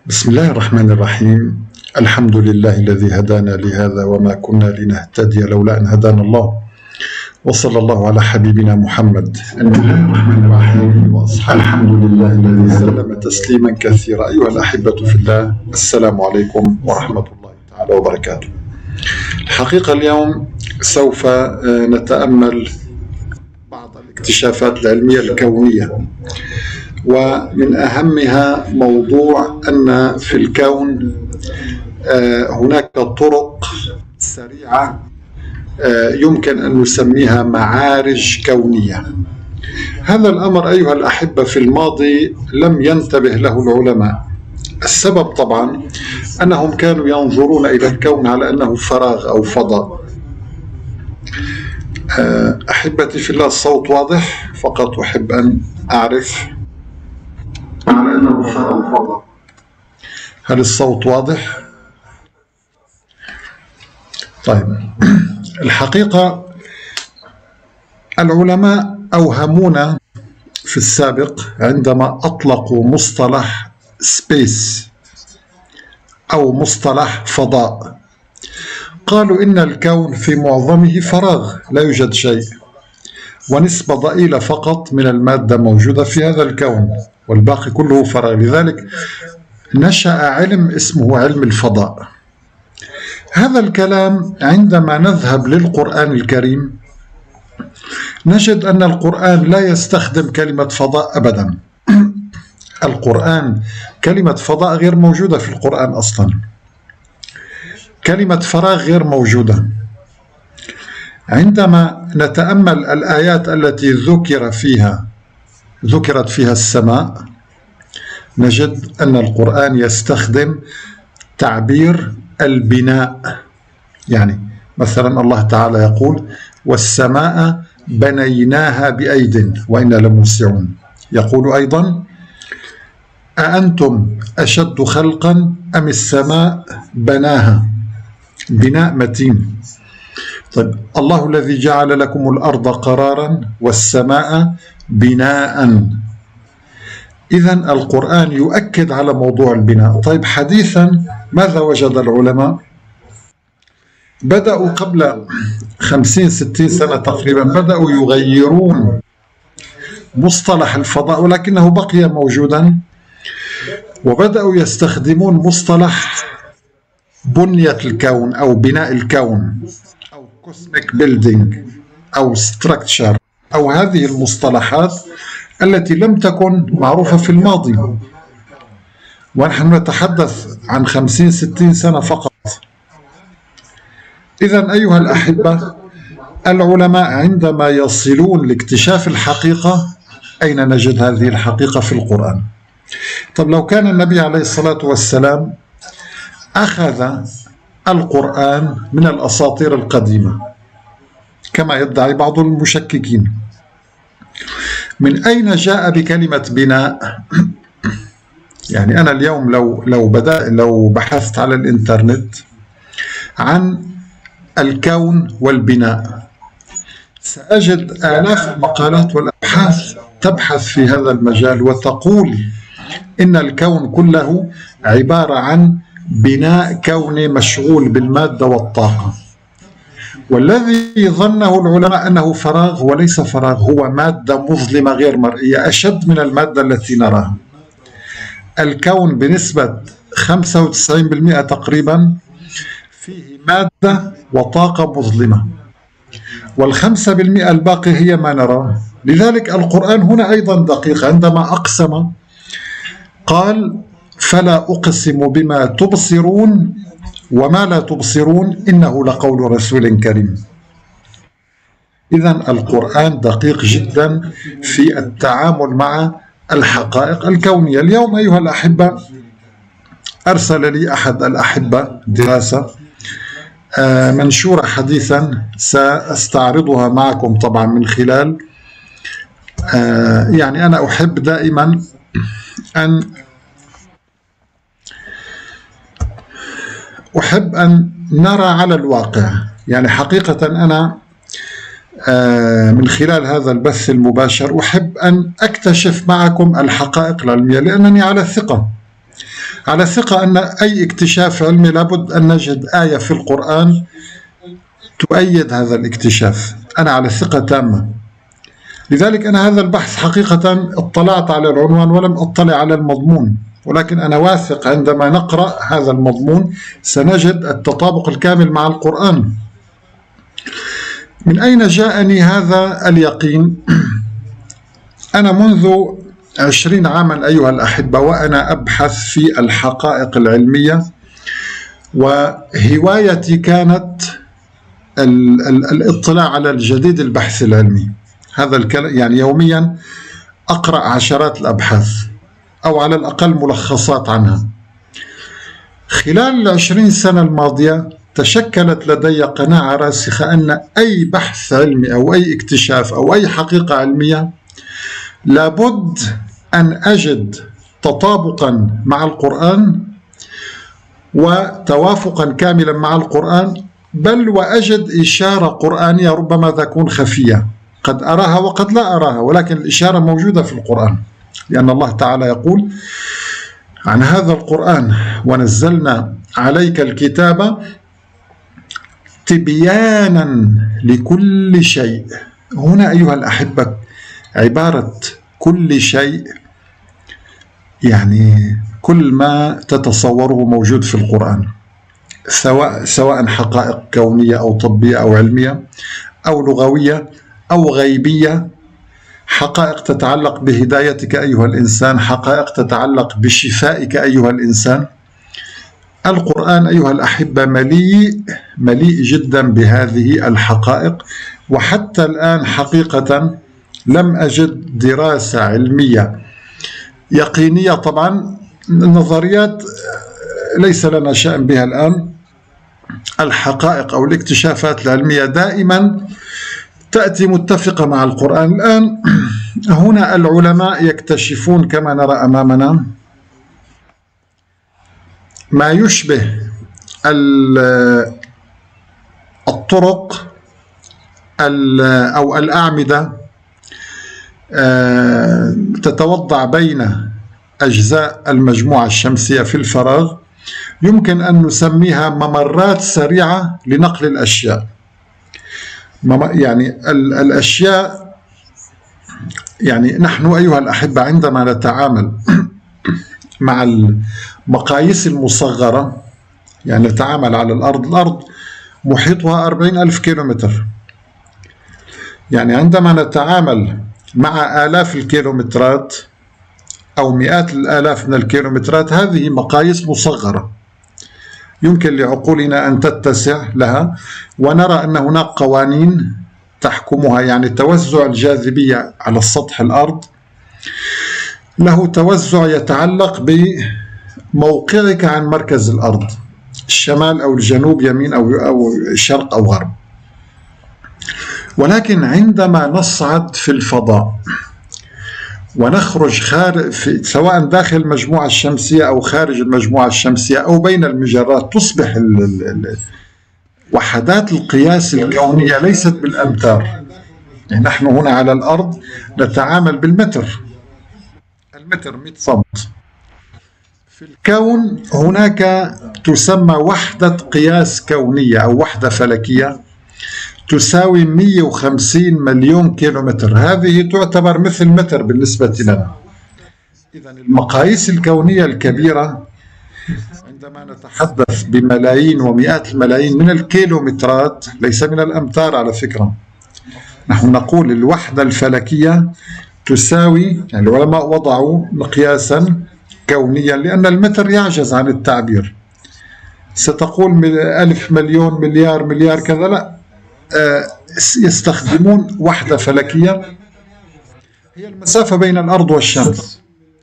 بسم الله الرحمن الرحيم. الحمد لله الذي هدانا لهذا وما كنا لنهتدي لولا أن هدانا الله، وصلى الله على حبيبنا محمد وأصحابه. الحمد لله الذي سلم تسليما كثيرا. أيها الأحبة في الله، السلام عليكم ورحمة الله تعالى وبركاته. الحقيقة اليوم سوف نتأمل بعض الاكتشافات العلمية الكونية، ومن أهمها موضوع أن في الكون هناك طرق سريعة يمكن أن نسميها معارج كونية. هذا الأمر أيها الأحبة في الماضي لم ينتبه له العلماء. السبب طبعا أنهم كانوا ينظرون إلى الكون على أنه فراغ أو فضاء. أحبتي في الله، الصوت واضح؟ فقط أحب أن أعرف على أنه فراغ فضاء. هل الصوت واضح؟ طيب، الحقيقة العلماء أوهمونا في السابق عندما أطلقوا مصطلح سبيس أو مصطلح فضاء. قالوا إن الكون في معظمه فراغ، لا يوجد شيء، ونسبة ضئيلة فقط من المادة موجودة في هذا الكون، والباقي كله فراغ. لذلك نشأ علم اسمه علم الفضاء. هذا الكلام عندما نذهب للقرآن الكريم نجد أن القرآن لا يستخدم كلمة فضاء أبدا. القرآن كلمة فضاء غير موجودة في القرآن أصلا. كلمة فراغ غير موجودة. عندما نتأمل الآيات التي ذكرت فيها السماء، نجد أن القرآن يستخدم تعبير البناء. يعني مثلا الله تعالى يقول: والسماء بنيناها بأيد وإنا لموسعون. يقول أيضا: أأنتم أشد خلقا أم السماء بناها؟ بناء متين. طيب، الله الذي جعل لكم الأرض قرارا والسماء بناء. إذن القرآن يؤكد على موضوع البناء. طيب، حديثا ماذا وجد العلماء؟ بدأوا قبل 50-60 سنة تقريبا بدأوا يغيرون مصطلح الفضاء، ولكنه بقي موجودا، وبدأوا يستخدمون مصطلح بنية الكون أو بناء الكون أو cosmic building أو structure أو هذه المصطلحات التي لم تكن معروفة في الماضي، ونحن نتحدث عن 50-60 سنة فقط. إذن أيها الأحبة، العلماء عندما يصلون لاكتشاف الحقيقة، أين نجد هذه الحقيقة؟ في القرآن. طب لو كان النبي عليه الصلاة والسلام أخذ القرآن من الأساطير القديمة كما يدعي بعض المشككين، من أين جاء بكلمة بناء؟ يعني أنا اليوم لو بحثت على الإنترنت عن الكون والبناء سأجد آلاف المقالات والأبحاث تبحث في هذا المجال وتقول إن الكون كله عبارة عن بناء كوني مشغول بالمادة والطاقة، والذي ظنه العلماء أنه فراغ وليس فراغ، هو مادة مظلمة غير مرئية أشد من المادة التي نراها. الكون بنسبة 95% تقريبا فيه مادة وطاقة مظلمة، وال5% الباقي هي ما نراه. لذلك القرآن هنا أيضا دقيق عندما أقسم قال: فلا أقسم بما تبصرون وما لا تبصرون إنه لقول رسول كريم. إذن القرآن دقيق جدا في التعامل مع الحقائق الكونية. اليوم أيها الأحبة أرسل لي أحد الأحبة دراسة منشورة حديثا، سأستعرضها معكم طبعا من خلال يعني أنا أحب دائما أن نرى على الواقع. يعني حقيقة أنا من خلال هذا البث المباشر أحب أن أكتشف معكم الحقائق العلمية، لأنني على ثقة على ثقة أن أي اكتشاف علمي لابد أن نجد آية في القرآن تؤيد هذا الاكتشاف، أنا على ثقة تامة. لذلك أنا هذا البحث حقيقة اطلعت على العنوان ولم أطلع على المضمون، ولكن أنا واثق عندما نقرأ هذا المضمون سنجد التطابق الكامل مع القرآن. من أين جاءني هذا اليقين؟ أنا منذ 20 عاما أيها الأحبة وأنا أبحث في الحقائق العلمية، وهوايتي كانت الاطلاع على الجديد البحث العلمي. هذا الكلام يعني يوميا أقرأ عشرات الأبحاث أو على الأقل ملخصات عنها. خلال 20 سنة الماضية تشكلت لدي قناعة راسخة أن أي بحث علمي أو أي اكتشاف أو أي حقيقة علمية لابد أن أجد تطابقا مع القرآن وتوافقا كاملا مع القرآن، بل وأجد إشارة قرآنية ربما تكون خفية، قد أراها وقد لا أراها، ولكن الإشارة موجودة في القرآن، لأن الله تعالى يقول عن هذا القرآن: ونزلنا عليك الكتاب تبيانا لكل شيء. هنا أيها الأحبة عبارة كل شيء يعني كل ما تتصوره موجود في القرآن، سواء حقائق كونية أو طبية أو علمية أو لغوية أو غيبية، حقائق تتعلق بهدايتك أيها الإنسان، حقائق تتعلق بشفائك أيها الإنسان. القرآن أيها الأحبة مليء جدا بهذه الحقائق، وحتى الآن حقيقة لم أجد دراسة علمية يقينية. طبعا النظريات ليس لنا شأن بها الآن، الحقائق أو الاكتشافات العلمية دائما تأتي متفقة مع القرآن. الآن هنا العلماء يكتشفون كما نرى أمامنا ما يشبه الطرق أو الأعمدة تتوضع بين أجزاء المجموعة الشمسية في الفراغ، يمكن أن نسميها ممرات سريعة لنقل الأشياء. يعني الأشياء، يعني نحن أيها الأحبة عندما نتعامل مع المقاييس المصغرة، يعني نتعامل على الأرض محيطها 40,000 كيلومتر، يعني عندما نتعامل مع آلاف الكيلومترات أو مئات الآلاف من الكيلومترات، هذه مقاييس مصغرة يمكن لعقولنا أن تتسع لها، ونرى أن هناك قوانين تحكمها. يعني توزع الجاذبية على السطح الأرض له توزع يتعلق بموقعك عن مركز الأرض، الشمال أو الجنوب، يمين أو شرق أو غرب. ولكن عندما نصعد في الفضاء ونخرج خارج سواء داخل المجموعة الشمسية أو خارج المجموعة الشمسية أو بين المجرات، تصبح وحدات القياس الكونية ليست بالأمتار. يعني نحن هنا على الأرض نتعامل بالمتر، المتر 100 سنت. في الكون هناك تسمى وحدة قياس كونية أو وحدة فلكية تساوي 150 مليون كيلومتر، هذه تعتبر مثل متر بالنسبة لنا. إذن المقاييس الكونية الكبيرة عندما نتحدث بملايين ومئات الملايين من الكيلومترات، ليس من الأمتار على فكرة. نحن نقول الوحدة الفلكية تساوي، يعني العلماء وضعوا مقياسا كونيا لأن المتر يعجز عن التعبير. ستقول 1000 مليون مليار كذا، لا، يستخدمون وحدة فلكية هي المسافة بين الأرض والشمس،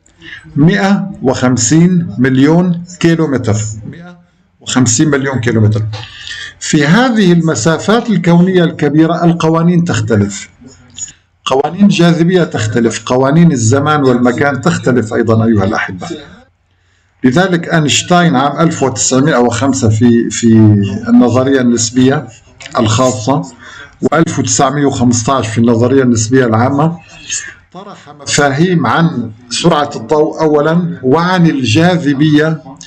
150 مليون كيلومتر، 150 مليون كيلومتر. في هذه المسافات الكونية الكبيرة القوانين تختلف، قوانين الجاذبية تختلف، قوانين الزمان والمكان تختلف أيضا أيها الأحبة. لذلك أينشتاين عام 1905 في النظرية النسبية الخاصة، و1915 في النظرية النسبية العامة، طرح مفاهيم عن سرعة الضوء أولا وعن الجاذبية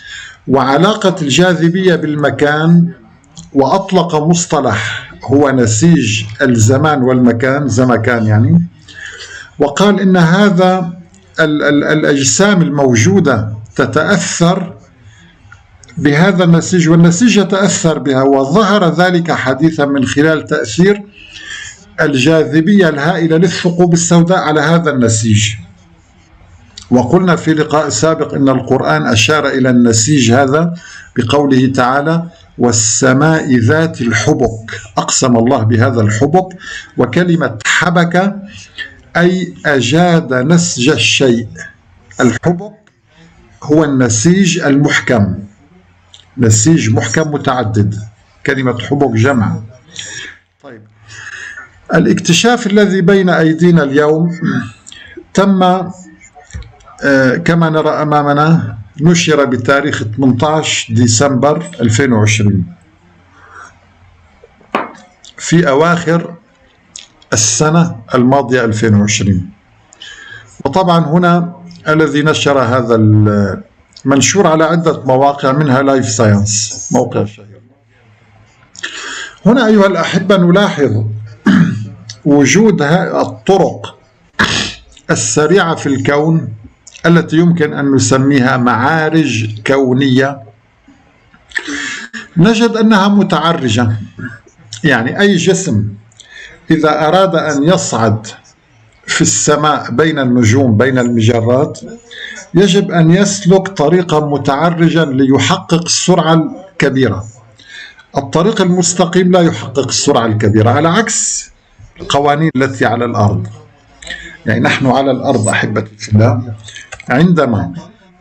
وعلاقة الجاذبية بالمكان، وأطلق مصطلح هو نسيج الزمان والمكان، زمكان يعني، وقال إن هذا الأجسام الموجودة تتأثر بهذا النسيج والنسيج يتأثر بها، وظهر ذلك حديثا من خلال تأثير الجاذبية الهائلة للثقوب السوداء على هذا النسيج. وقلنا في لقاء سابق إن القرآن أشار إلى النسيج هذا بقوله تعالى: والسماء ذات الحبك، أقسم الله بهذا الحبك، وكلمة حبك أي أجاد نسج الشيء. الحبك هو النسيج المحكم، نسيج محكم متعدد، كلمة حبك جمع. طيب، الاكتشاف الذي بين أيدينا اليوم تم كما نرى أمامنا، نشر بتاريخ 18 ديسمبر 2020 في أواخر السنة الماضية 2020. وطبعا هنا الذي نشر هذا المنشور على عدة مواقع، منها لايف ساينس، موقع شهير. هنا أيها الأحبة نلاحظ وجود الطرق السريعة في الكون التي يمكن أن نسميها معارج كونية. نجد أنها متعرجة، يعني أي جسم إذا أراد أن يصعد في السماء بين النجوم بين المجرات يجب أن يسلك طريقا متعرجا ليحقق السرعة الكبيرة. الطريق المستقيم لا يحقق السرعة الكبيرة، على عكس القوانين التي على الأرض. يعني نحن على الأرض أحبتي في الله عندما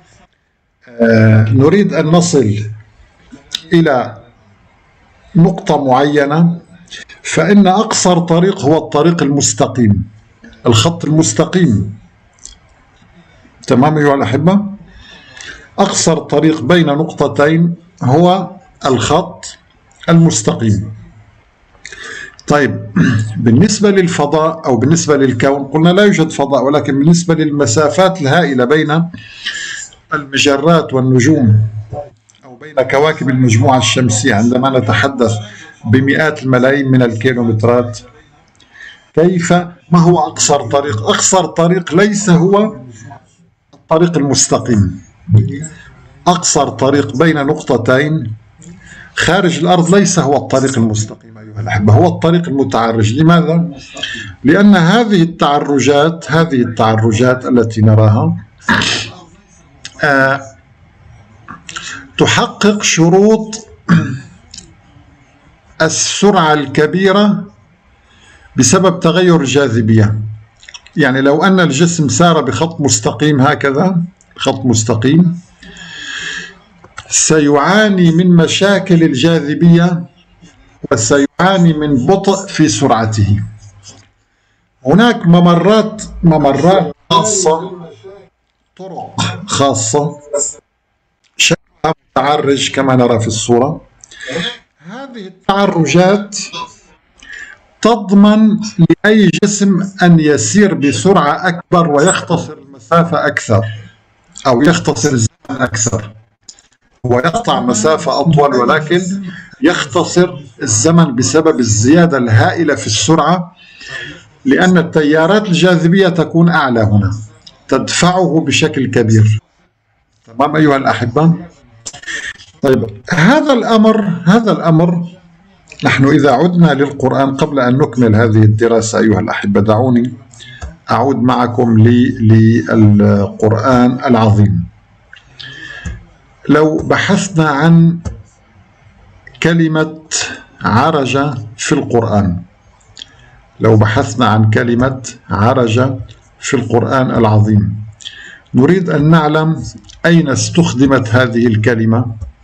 نريد أن نصل إلى نقطة معينة فإن أقصر طريق هو الطريق المستقيم، الخط المستقيم. تمام أيها الأحبة؟ أقصر طريق بين نقطتين هو الخط المستقيم. طيب، بالنسبة للفضاء أو بالنسبة للكون قلنا لا يوجد فضاء، ولكن بالنسبة للمسافات الهائلة بين المجرات والنجوم أو بين كواكب المجموعة الشمسية، عندما نتحدث بمئات الملايين من الكيلومترات، ما هو أقصر طريق؟ أقصر طريق ليس هو الطريق المستقيم. أقصر طريق بين نقطتين خارج الأرض ليس هو الطريق المستقيم أيها الأحبة، هو الطريق المتعرج. لماذا؟ لأن هذه التعرجات التي نراها تحقق شروط السرعة الكبيرة بسبب تغير الجاذبية. يعني لو أن الجسم سار بخط مستقيم هكذا، خط مستقيم، سيعاني من مشاكل الجاذبية وسيعاني من بطء في سرعته. هناك ممرات خاصة، طرق خاصة شكلها متعرج كما نرى في الصورة. هذه التعرجات تضمن لأي جسم أن يسير بسرعة أكبر ويختصر المسافة أكثر أو يختصر الزمن أكثر. هو يقطع مسافة أطول ولكن يختصر الزمن بسبب الزيادة الهائلة في السرعة، لأن التيارات الجاذبية تكون أعلى هنا، تدفعه بشكل كبير. تمام أيها الأحبة؟ طيب، هذا الأمر نحن إذا عدنا للقرآن قبل أن نكمل هذه الدراسة أيها الأحبة، دعوني أعود معكم للقرآن العظيم. لو بحثنا عن كلمة عرج في القرآن، لو بحثنا عن كلمة عرج في القرآن العظيم، نريد أن نعلم أين استخدمت هذه الكلمة.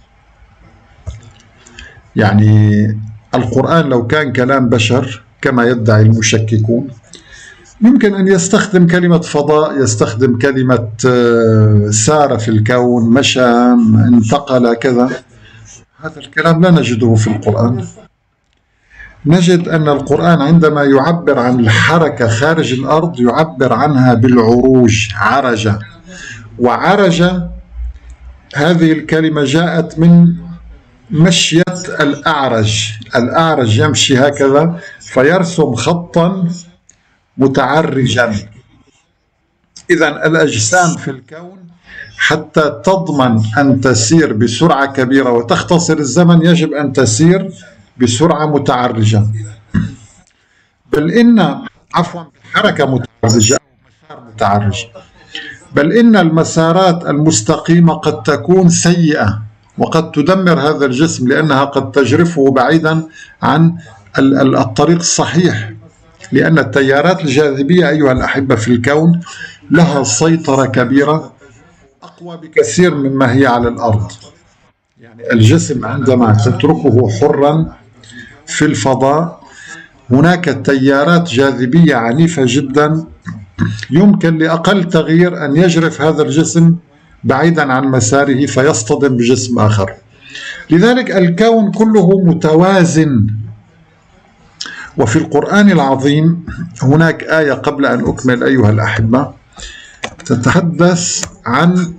يعني القرآن لو كان كلام بشر كما يدعي المشككون يمكن أن يستخدم كلمة فضاء، يستخدم كلمة سار في الكون، مشى، انتقل، كذا. هذا الكلام لا نجده في القرآن. نجد أن القرآن عندما يعبر عن الحركة خارج الأرض يعبر عنها بالعروج، عرج. وعرج هذه الكلمة جاءت من مشية الأعرج. الأعرج يمشي هكذا فيرسم خطا متعرجا. إذن الأجسام في الكون حتى تضمن أن تسير بسرعة كبيرة وتختصر الزمن يجب أن تسير بسرعة متعرجة، بل إن حركة متعرجة أو مسار متعرج، بل إن المسارات المستقيمة قد تكون سيئة وقد تدمر هذا الجسم لأنها قد تجرفه بعيدا عن الطريق الصحيح، لأن التيارات الجاذبية أيها الأحبة في الكون لها سيطرة كبيرة أقوى بكثير مما هي على الأرض. يعني الجسم عندما تتركه حرا في الفضاء هناك تيارات جاذبية عنيفة جدا يمكن لأقل تغيير أن يجرف هذا الجسم بعيدا عن مساره فيصطدم بجسم آخر. لذلك الكون كله متوازن. وفي القرآن العظيم هناك آية قبل أن أكمل أيها الأحبة تتحدث عن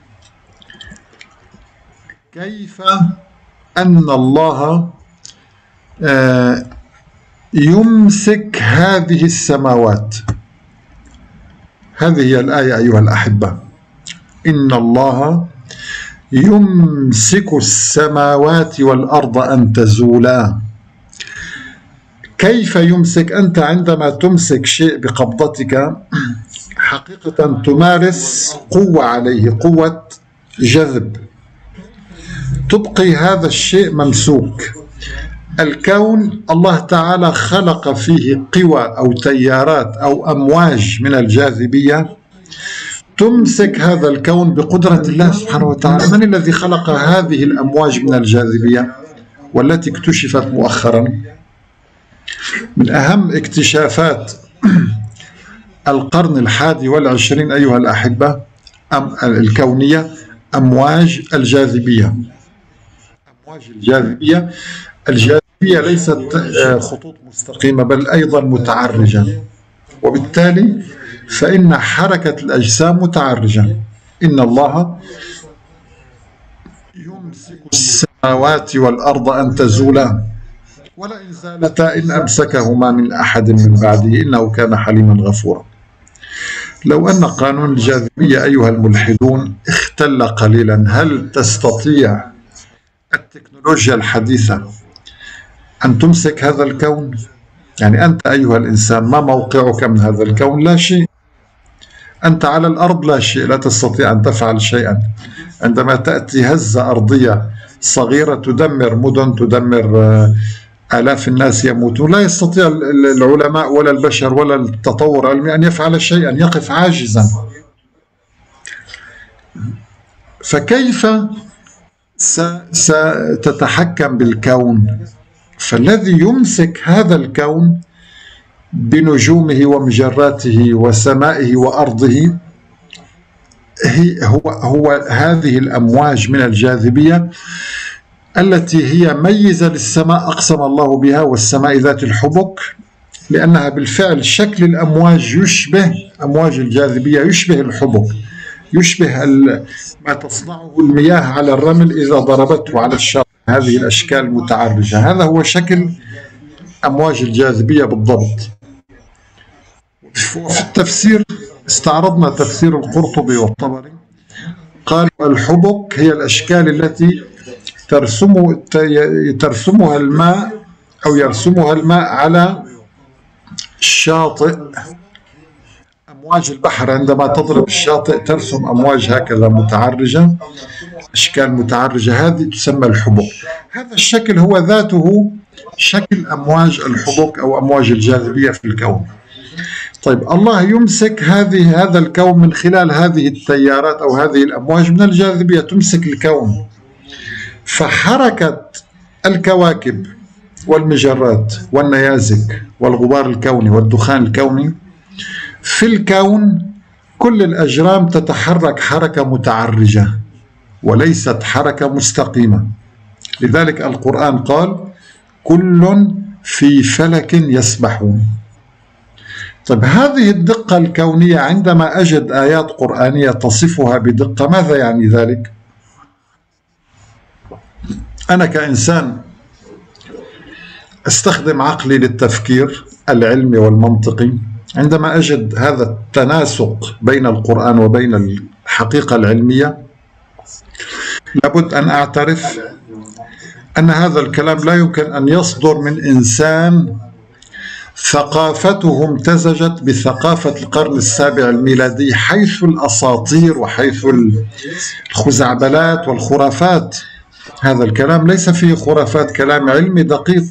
كيف أن الله يمسك هذه السماوات. هذه هي الآية أيها الأحبة: إن الله يمسك السماوات والأرض أن تزولا. كيف يمسك؟ أنت عندما تمسك شيء بقبضتك حقيقة تمارس قوة عليه، قوة جذب، تبقي هذا الشيء ممسوك. الكون الله تعالى خلق فيه قوى أو تيارات أو أمواج من الجاذبية تمسك هذا الكون بقدرة الله سبحانه وتعالى. من الذي خلق هذه الأمواج من الجاذبية والتي اكتشفت مؤخرا؟ من أهم اكتشافات القرن 21 أيها الأحبة الكونية أمواج الجاذبية. أمواج الجاذبية ليست خطوط مستقيمة بل أيضا متعرجة، وبالتالي فإن حركة الأجسام متعرجة. إن الله يمسك السماوات والأرض أن تزولا ولئن زالتا إن أمسكهما من أحد من بعده إنه كان حليما غفورا. لو أن قانون الجاذبية أيها الملحدون اختل قليلا، هل تستطيع التكنولوجيا الحديثة أن تمسك هذا الكون؟ يعني أنت أيها الإنسان ما موقعك من هذا الكون؟ لا شيء. أنت على الأرض لا شيء، لا تستطيع أن تفعل شيئا. عندما تأتي هزة أرضية صغيرة تدمر مدن، تدمر آلاف الناس يموتون، لا يستطيع العلماء ولا البشر ولا التطور العلمي أن يفعل شيئا، يقف عاجزا. فكيف ستتحكم بالكون؟ فالذي يمسك هذا الكون بنجومه ومجراته وسمائه وأرضه هو هذه الأمواج من الجاذبية التي هي ميزة للسماء أقسم الله بها، والسماء ذات الحبك، لأنها بالفعل شكل الأمواج يشبه أمواج الجاذبية، يشبه الحبك، يشبه ما تصنعه المياه على الرمل إذا ضربته على الشاطئ، هذه الأشكال المتعرجة. هذا هو شكل أمواج الجاذبية بالضبط. في التفسير استعرضنا تفسير القرطبي والطبري، قالوا الحبك هي الأشكال التي ترسمها الماء أو يرسمها الماء على الشاطئ. أمواج البحر عندما تضرب الشاطئ ترسم أمواج هكذا متعرجة، أشكال متعرجة، هذه تسمى الحبك. هذا الشكل هو ذاته شكل أمواج الحبك أو أمواج الجاذبية في الكون. طيب الله يمسك هذا الكون من خلال هذه التيارات أو هذه الأمواج من الجاذبية، تمسك الكون. فحركة الكواكب والمجرات والنيازك والغبار الكوني والدخان الكوني في الكون، كل الأجرام تتحرك حركة متعرجة وليست حركة مستقيمة. لذلك القرآن قال كل في فلك يسبحون. طيب هذه الدقة الكونية عندما أجد آيات قرآنية تصفها بدقة، ماذا يعني ذلك؟ أنا كإنسان أستخدم عقلي للتفكير العلمي والمنطقي، عندما أجد هذا التناسق بين القرآن وبين الحقيقة العلمية لابد أن أعترف أن هذا الكلام لا يمكن أن يصدر من إنسان ثقافته امتزجت بثقافة القرن السابع الميلادي، حيث الأساطير وحيث الخزعبلات والخرافات. هذا الكلام ليس فيه خرافات، كلام علمي دقيق.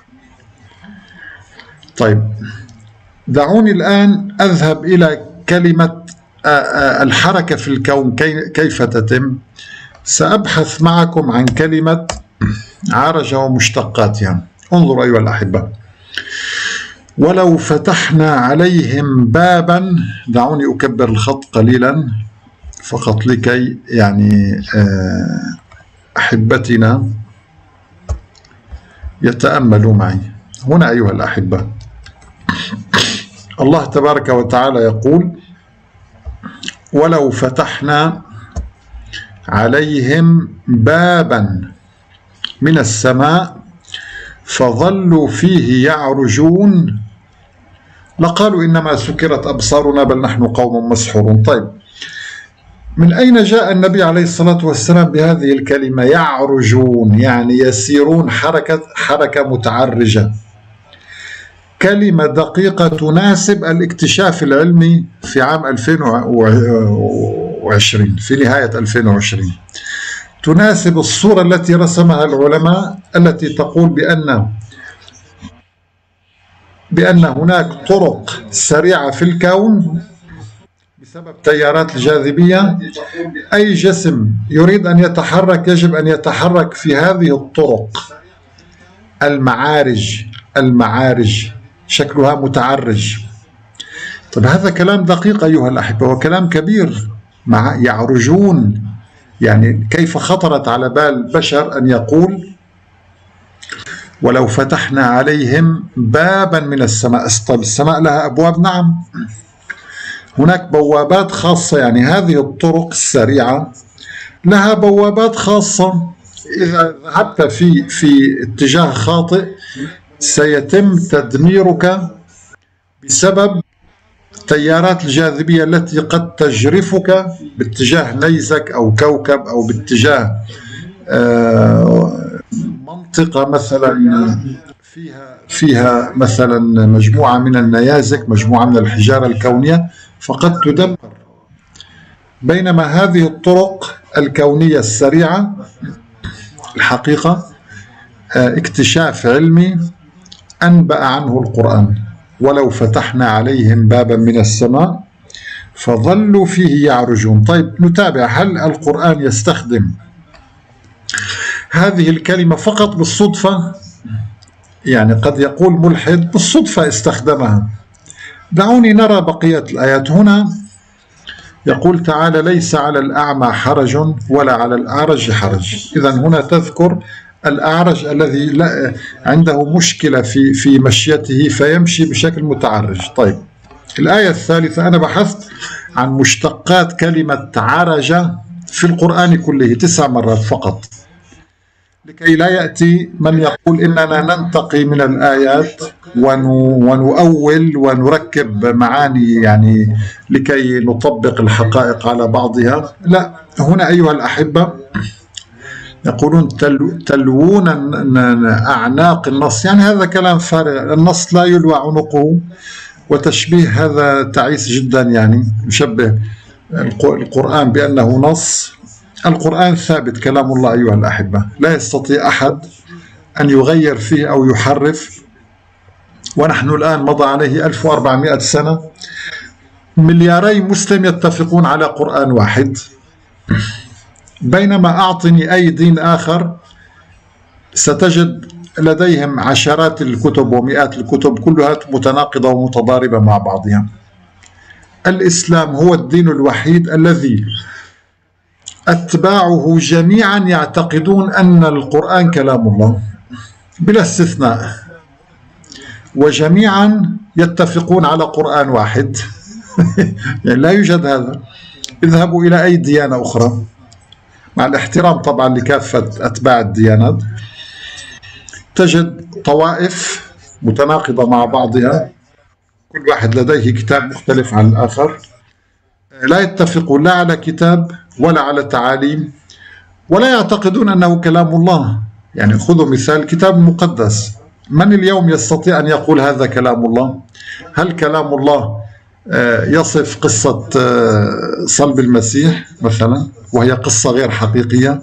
طيب دعوني الآن أذهب إلى كلمة الحركة في الكون كيف تتم. سأبحث معكم عن كلمة عرج ومشتقاتها. انظروا أيها الأحبة، ولو فتحنا عليهم بابا، دعوني أكبر الخط قليلا فقط لكي يعني أحبتنا يتأملوا معي. هنا أيها الأحبة الله تبارك وتعالى يقول: ولو فتحنا عليهم بابا من السماء فظلوا فيه يعرجون لقالوا إنما سكرت أبصارنا بل نحن قوم مسحورون. طيب من أين جاء النبي عليه الصلاة والسلام بهذه الكلمة يعرجون؟ يعني يسيرون حركة متعرجة. كلمة دقيقة تناسب الاكتشاف العلمي في عام 2020، في نهاية 2020 تناسب الصورة التي رسمها العلماء التي تقول بأن هناك طرق سريعة في الكون بسبب تيارات الجاذبية. أي جسم يريد أن يتحرك يجب أن يتحرك في هذه الطرق. المعارج شكلها متعرج. طيب هذا كلام دقيق أيها الأحبة وكلام كبير. يعرجون، يعني كيف خطرت على بال بشر أن يقول ولو فتحنا عليهم بابا من السماء؟ طيب السماء لها أبواب؟ نعم، هناك بوابات خاصة، يعني هذه الطرق السريعة لها بوابات خاصة. إذا ذهبت في اتجاه خاطئ سيتم تدميرك بسبب تيارات الجاذبية التي قد تجرفك باتجاه نيزك أو كوكب أو باتجاه منطقة مثلا فيها مثلا مجموعة من النيازك، مجموعة من الحجارة الكونية، فقد تدمر. بينما هذه الطرق الكونية السريعة الحقيقة اكتشاف علمي أنبأ عنه القرآن: ولو فتحنا عليهم بابا من السماء فظلوا فيه يعرجون. طيب نتابع، هل القرآن يستخدم هذه الكلمة فقط بالصدفة؟ يعني قد يقول ملحد بالصدفة استخدمها. دعوني نرى بقية الآيات. هنا يقول تعالى: ليس على الأعمى حرج ولا على الأعرج حرج. إذن هنا تذكر الأعرج الذي عنده مشكلة في مشيته فيمشي بشكل متعرج. طيب الآية الثالثة، أنا بحثت عن مشتقات كلمة عرج في القرآن كله 9 مرات فقط، لكي لا يأتي من يقول إننا ننتقي من الآيات ونؤول ونركب معاني يعني لكي نطبق الحقائق على بعضها. لا، هنا أيها الأحبة يقولون تلوون أعناق النص، يعني هذا كلام فارغ. النص لا يلوى عنقه، وتشبيه هذا تعيس جدا، يعني يشبه القرآن بأنه نص. القرآن ثابت كلام الله أيها الأحبة، لا يستطيع أحد أن يغير فيه أو يحرف. ونحن الآن مضى عليه 1400 سنة، ملياري مسلم يتفقون على قرآن واحد، بينما أعطني أي دين آخر ستجد لديهم عشرات الكتب ومئات الكتب كلها متناقضة ومتضاربة مع بعضها. الإسلام هو الدين الوحيد الذي أتباعه جميعا يعتقدون أن القرآن كلام الله بلا استثناء، وجميعا يتفقون على قرآن واحد. يعني لا يوجد هذا. اذهبوا إلى أي ديانة أخرى، مع الاحترام طبعا لكافة أتباع الديانات، تجد طوائف متناقضة مع بعضها، كل واحد لديه كتاب مختلف عن الآخر، لا يتفقون لا على كتاب ولا على تعاليم، ولا يعتقدون أنه كلام الله. يعني خذوا مثال الكتاب المقدس، من اليوم يستطيع أن يقول هذا كلام الله؟ هل كلام الله يصف قصة صلب المسيح مثلا وهي قصة غير حقيقية؟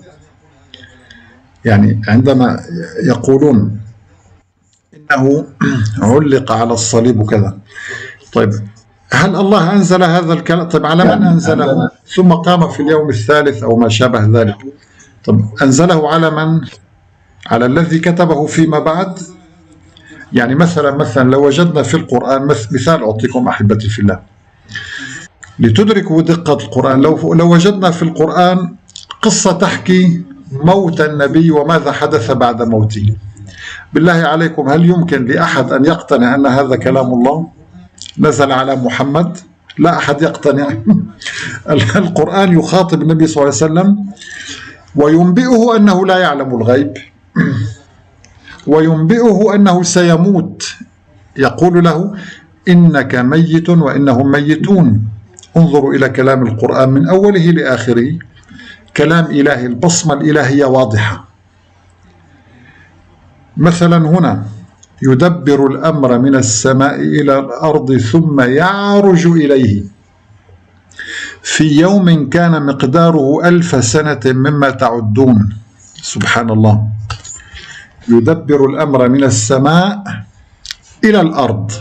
يعني عندما يقولون إنه علق على الصليب وكذا، طيب هل الله أنزل هذا الكلام؟ طيب على من أنزله؟ ثم قام في اليوم الثالث أو ما شابه ذلك. طيب أنزله على من؟ على الذي كتبه فيما بعد. يعني مثلا لو وجدنا في القرآن، مثال أعطيكم أحبتي في الله لتدركوا دقة القرآن، لو وجدنا في القرآن قصة تحكي موت النبي وماذا حدث بعد موته، بالله عليكم هل يمكن لأحد أن يقتنع أن هذا كلام الله نزل على محمد؟ لا أحد يقتنع. القرآن يخاطب النبي صلى الله عليه وسلم وينبئه أنه لا يعلم الغيب، وينبئه أنه سيموت، يقول له إنك ميت وإنهم ميتون. انظروا إلى كلام القرآن من أوله لآخره، كلام إلهي، البصمة الإلهية واضحة. مثلا هنا يدبر الأمر من السماء إلى الأرض ثم يعرج إليه في يوم كان مقداره 1000 سنة مما تعدون. سبحان الله، يدبر الأمر من السماء إلى الأرض،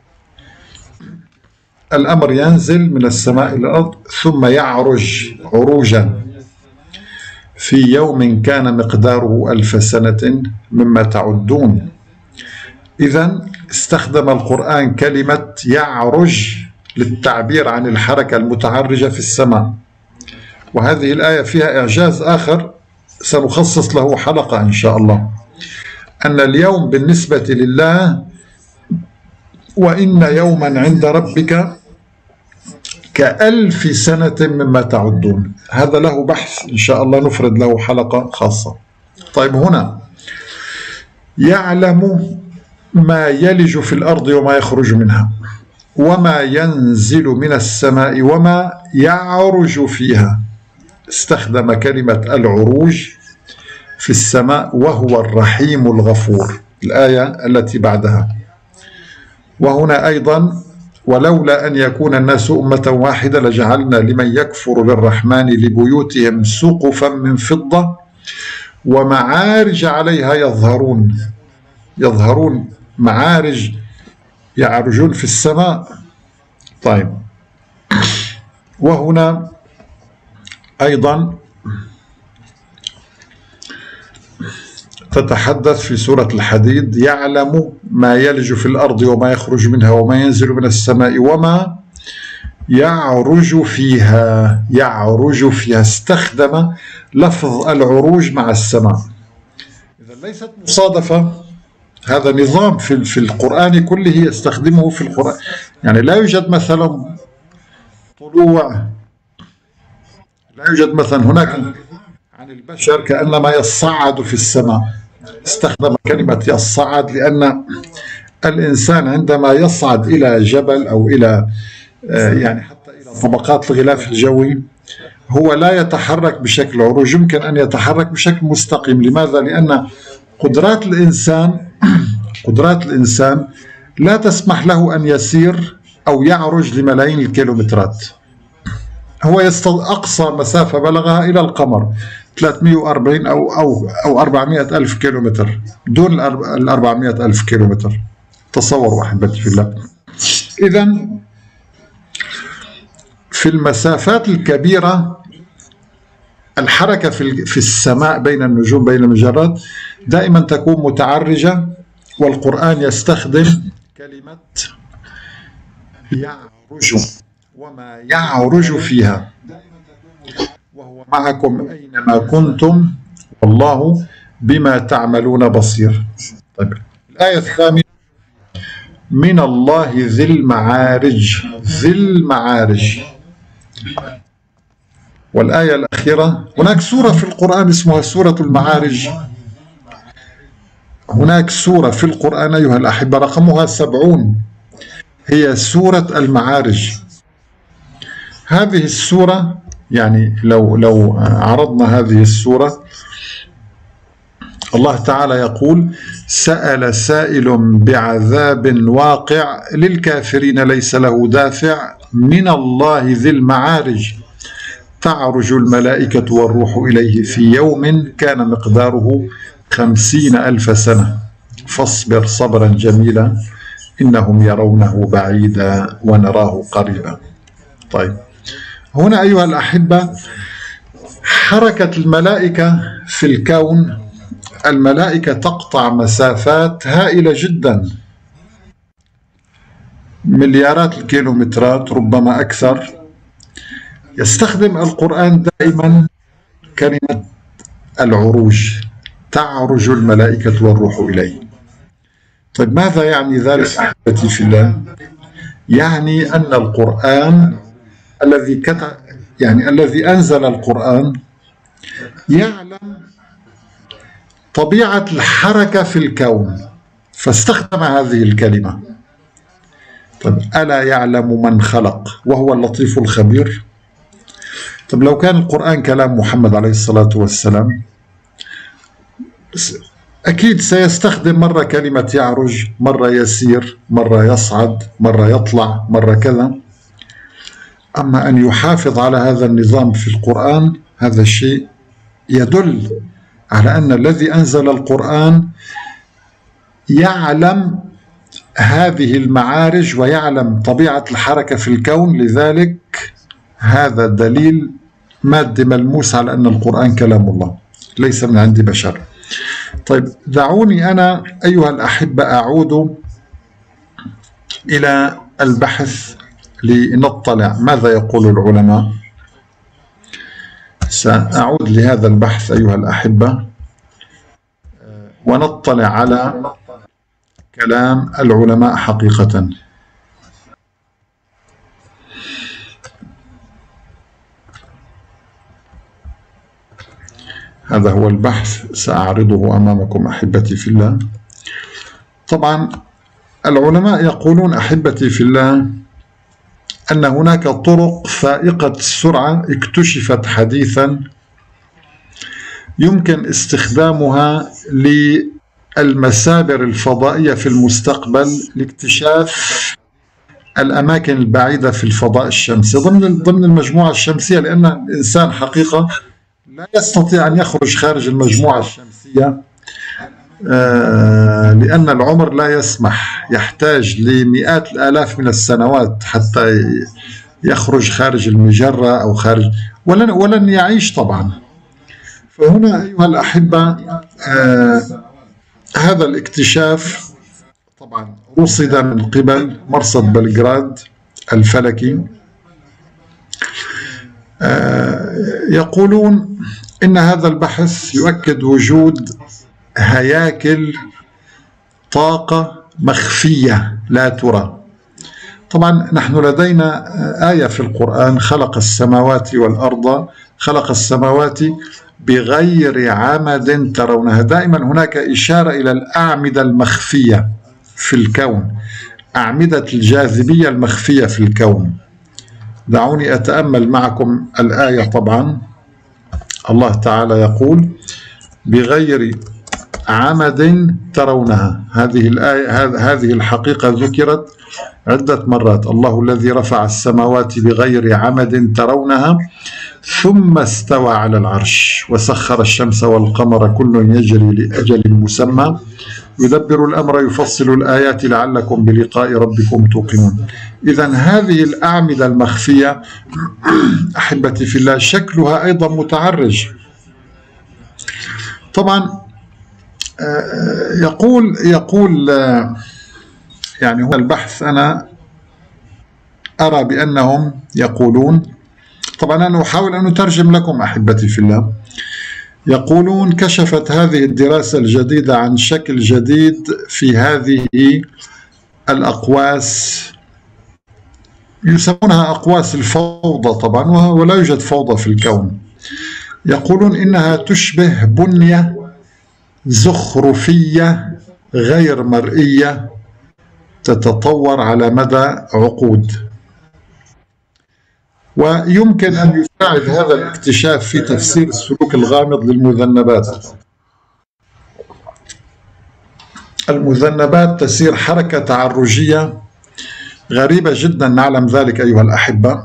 الأمر ينزل من السماء إلى الأرض ثم يعرج عروجا في يوم كان مقداره 1000 سنة مما تعدون. إذن استخدم القرآن كلمة يعرج للتعبير عن الحركة المتعرجة في السماء، وهذه الآية فيها إعجاز آخر سنخصص له حلقة إن شاء الله، أن اليوم بالنسبة لله وإن يوما عند ربك ك1000 سنة مما تعدون. هذا له بحث إن شاء الله نفرد له حلقة خاصة. طيب هنا يعلم ما يلج في الأرض وما يخرج منها وما ينزل من السماء وما يعرج فيها، استخدم كلمة العروج في السماء وهو الرحيم الغفور، الآية التي بعدها. وهنا أيضا ولولا أن يكون الناس أمة واحدة لجعلنا لمن يكفر بالرحمن لبيوتهم سقفا من فضة ومعارج عليها يظهرون معارج، يعرجون في السماء. طيب وهنا أيضا تتحدث في سورة الحديد يعلم ما يلج في الأرض وما يخرج منها وما ينزل من السماء وما يعرج فيها. يعرج فيها، استخدم لفظ العروج مع السماء. إذا ليست مصادفة، هذا نظام في القرآن كله يستخدمه في القرآن. يعني لا يوجد مثلا طلوع، لا يوجد مثلا هناك عن البشر كأنما يصعد في السماء، استخدم كلمة يصعد لأن الإنسان عندما يصعد إلى جبل أو إلى يعني حتى إلى طبقات الغلاف الجوي هو لا يتحرك بشكل عروج، يمكن أن يتحرك بشكل مستقيم. لماذا؟ لأن قدرات الإنسان لا تسمح له أن يسير أو يعرج لملايين الكيلومترات. هو أقصى مسافة بلغها إلى القمر 340 أو 400 ألف كيلومتر، دون 400 ألف كيلومتر. تصوروا أحبتي في الله. إذن في المسافات الكبيرة الحركة في السماء بين النجوم بين المجرات دائما تكون متعرجة، والقرآن يستخدم كلمة يعرج وما يعرج فيها وهو معكم أينما كنتم والله بما تعملون بصير. طيب الآية الثامنة من الله ذي المعارج. ذي المعارج والآية الأخيرة. هناك سورة في القرآن اسمها سورة المعارج. هناك سورة في القرآن أيها الأحبة رقمها 70، هي سورة المعارج. هذه السورة يعني لو عرضنا هذه السورة، الله تعالى يقول: سأل سائل بعذاب واقع للكافرين ليس له دافع من الله ذي المعارج تعرج الملائكة والروح إليه في يوم كان مقداره 50,000 سنة فاصبر صبرا جميلا إنهم يرونه بعيدا ونراه قريبا. طيب، هنا أيها الأحبة حركة الملائكة في الكون، الملائكة تقطع مسافات هائلة جدا، مليارات الكيلومترات ربما أكثر. يستخدم القرآن دائما كلمة العروج، تعرج الملائكة والروح إليه. طيب ماذا يعني ذلك أحبتي في الله؟ يعني أن القرآن الذي أنزل القرآن يعلم طبيعة الحركة في الكون، فاستخدم هذه الكلمة. طيب ألا يعلم من خلق وهو اللطيف الخبير؟ طب لو كان القرآن كلام محمد عليه الصلاة والسلام أكيد سيستخدم مرة كلمة يعرج، مرة يسير، مرة يصعد، مرة يطلع، مرة كذا. أما أن يحافظ على هذا النظام في القرآن، هذا الشيء يدل على أن الذي أنزل القرآن يعلم هذه المعارج ويعلم طبيعة الحركة في الكون. لذلك هذا دليل مادي ملموس على أن القرآن كلام الله ليس من عند بشر. طيب دعوني أنا أيها الأحبة أعود إلى البحث لنطلع ماذا يقول العلماء. سأعود لهذا البحث أيها الأحبة ونطلع على كلام العلماء حقيقة. هذا هو البحث سأعرضه أمامكم أحبتي في الله. طبعا العلماء يقولون أحبتي في الله أن هناك طرق فائقة السرعة اكتشفت حديثا يمكن استخدامها للمسابر الفضائية في المستقبل لاكتشاف الأماكن البعيدة في الفضاء الشمسي ضمن المجموعة الشمسية، لأن الإنسان حقيقة لا يستطيع أن يخرج خارج المجموعة الشمسية لأن العمر لا يسمح، يحتاج لمئات الآلاف من السنوات حتى يخرج خارج المجرة أو خارج ولن يعيش طبعا. فهنا أيها الأحبة هذا الاكتشاف طبعا رصد من قبل مرصد بلغراد الفلكي. يقولون إن هذا البحث يؤكد وجود هياكل طاقة مخفية لا ترى. طبعا نحن لدينا آية في القرآن: خلق السماوات والأرض، خلق السماوات بغير عمد ترونها. دائما هناك إشارة إلى الأعمدة المخفية في الكون، أعمدة الجاذبية المخفية في الكون. دعوني أتأمل معكم الآية. طبعا الله تعالى يقول: بغير عمد ترونها. هذه الآية هذه الحقيقة ذكرت عدة مرات. الله الذي رفع السماوات بغير عمد ترونها ثم استوى على العرش وسخر الشمس والقمر كل يجري لأجل مسمى يدبر الأمر يفصل الآيات لعلكم بلقاء ربكم توقنون. إذن هذه الأعمدة المخفية أحبتي في الله شكلها أيضا متعرج. طبعا يقول يعني هو البحث أنا أرى بأنهم يقولون، طبعا أنا أحاول أن أترجم لكم أحبتي في الله. يقولون: كشفت هذه الدراسة الجديدة عن شكل جديد في هذه الأقواس يسمونها أقواس الفوضى طبعا، ولا يوجد فوضى في الكون. يقولون إنها تشبه بنية زخرفية غير مرئية تتطور على مدى عقود، ويمكن أن يساعد هذا الاكتشاف في تفسير السلوك الغامض للمذنبات. المذنبات تسير حركة تعرجية غريبة جدا، نعلم ذلك أيها الأحبة،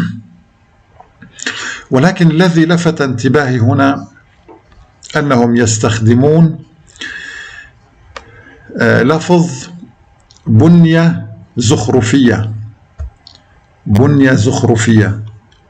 ولكن الذي لفت انتباهي هنا أنهم يستخدمون لفظ بنية زخرفية. بنية زخرفية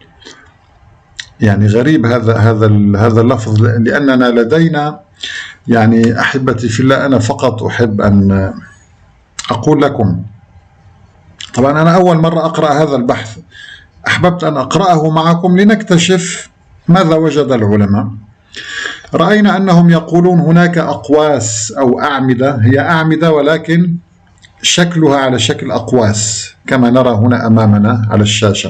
يعني غريب هذا اللفظ، لأننا لدينا يعني أحبتي في الله، أنا فقط أحب أن أقول لكم، طبعا أنا أول مرة أقرأ هذا البحث، أحببت أن أقرأه معكم لنكتشف ماذا وجد العلماء. رأينا أنهم يقولون هناك أقواس أو أعمدة، هي أعمدة ولكن شكلها على شكل أقواس كما نرى هنا أمامنا على الشاشة.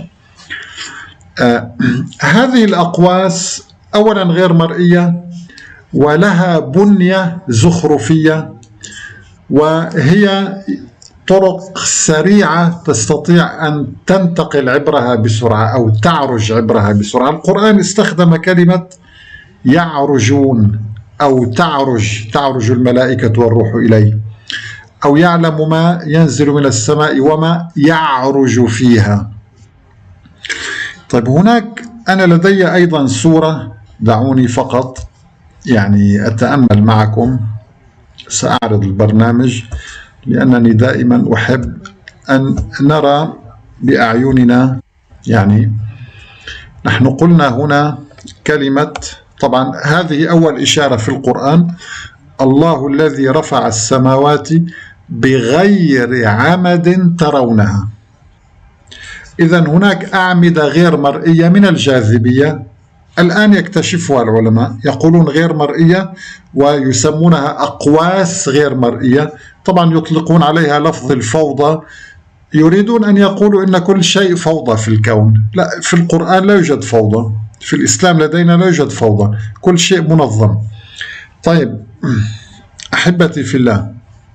هذه الأقواس أولا غير مرئية ولها بنية زخرفية، وهي طرق سريعة تستطيع أن تنتقل عبرها بسرعة أو تعرج عبرها بسرعة. القرآن استخدم كلمة يعرجون أو تعرج الملائكة والروح إليه، أو يعلم ما ينزل من السماء وما يعرج فيها. طيب هناك أنا لدي أيضا سورة، دعوني فقط يعني أتأمل معكم، سأعرض البرنامج لأنني دائما أحب أن نرى بأعيننا. يعني نحن قلنا هنا كلمة، طبعا هذه أول إشارة في القرآن، الله الذي رفع السماوات بغير عمد ترونها. إذن هناك أعمدة غير مرئية من الجاذبية، الآن يكتشفها العلماء، يقولون غير مرئية ويسمونها أقواس غير مرئية. طبعا يطلقون عليها لفظ الفوضى، يريدون أن يقولوا إن كل شيء فوضى في الكون. لا، في القرآن لا يوجد فوضى، في الإسلام لدينا لا يوجد فوضى، كل شيء منظم. طيب أحبتي في الله،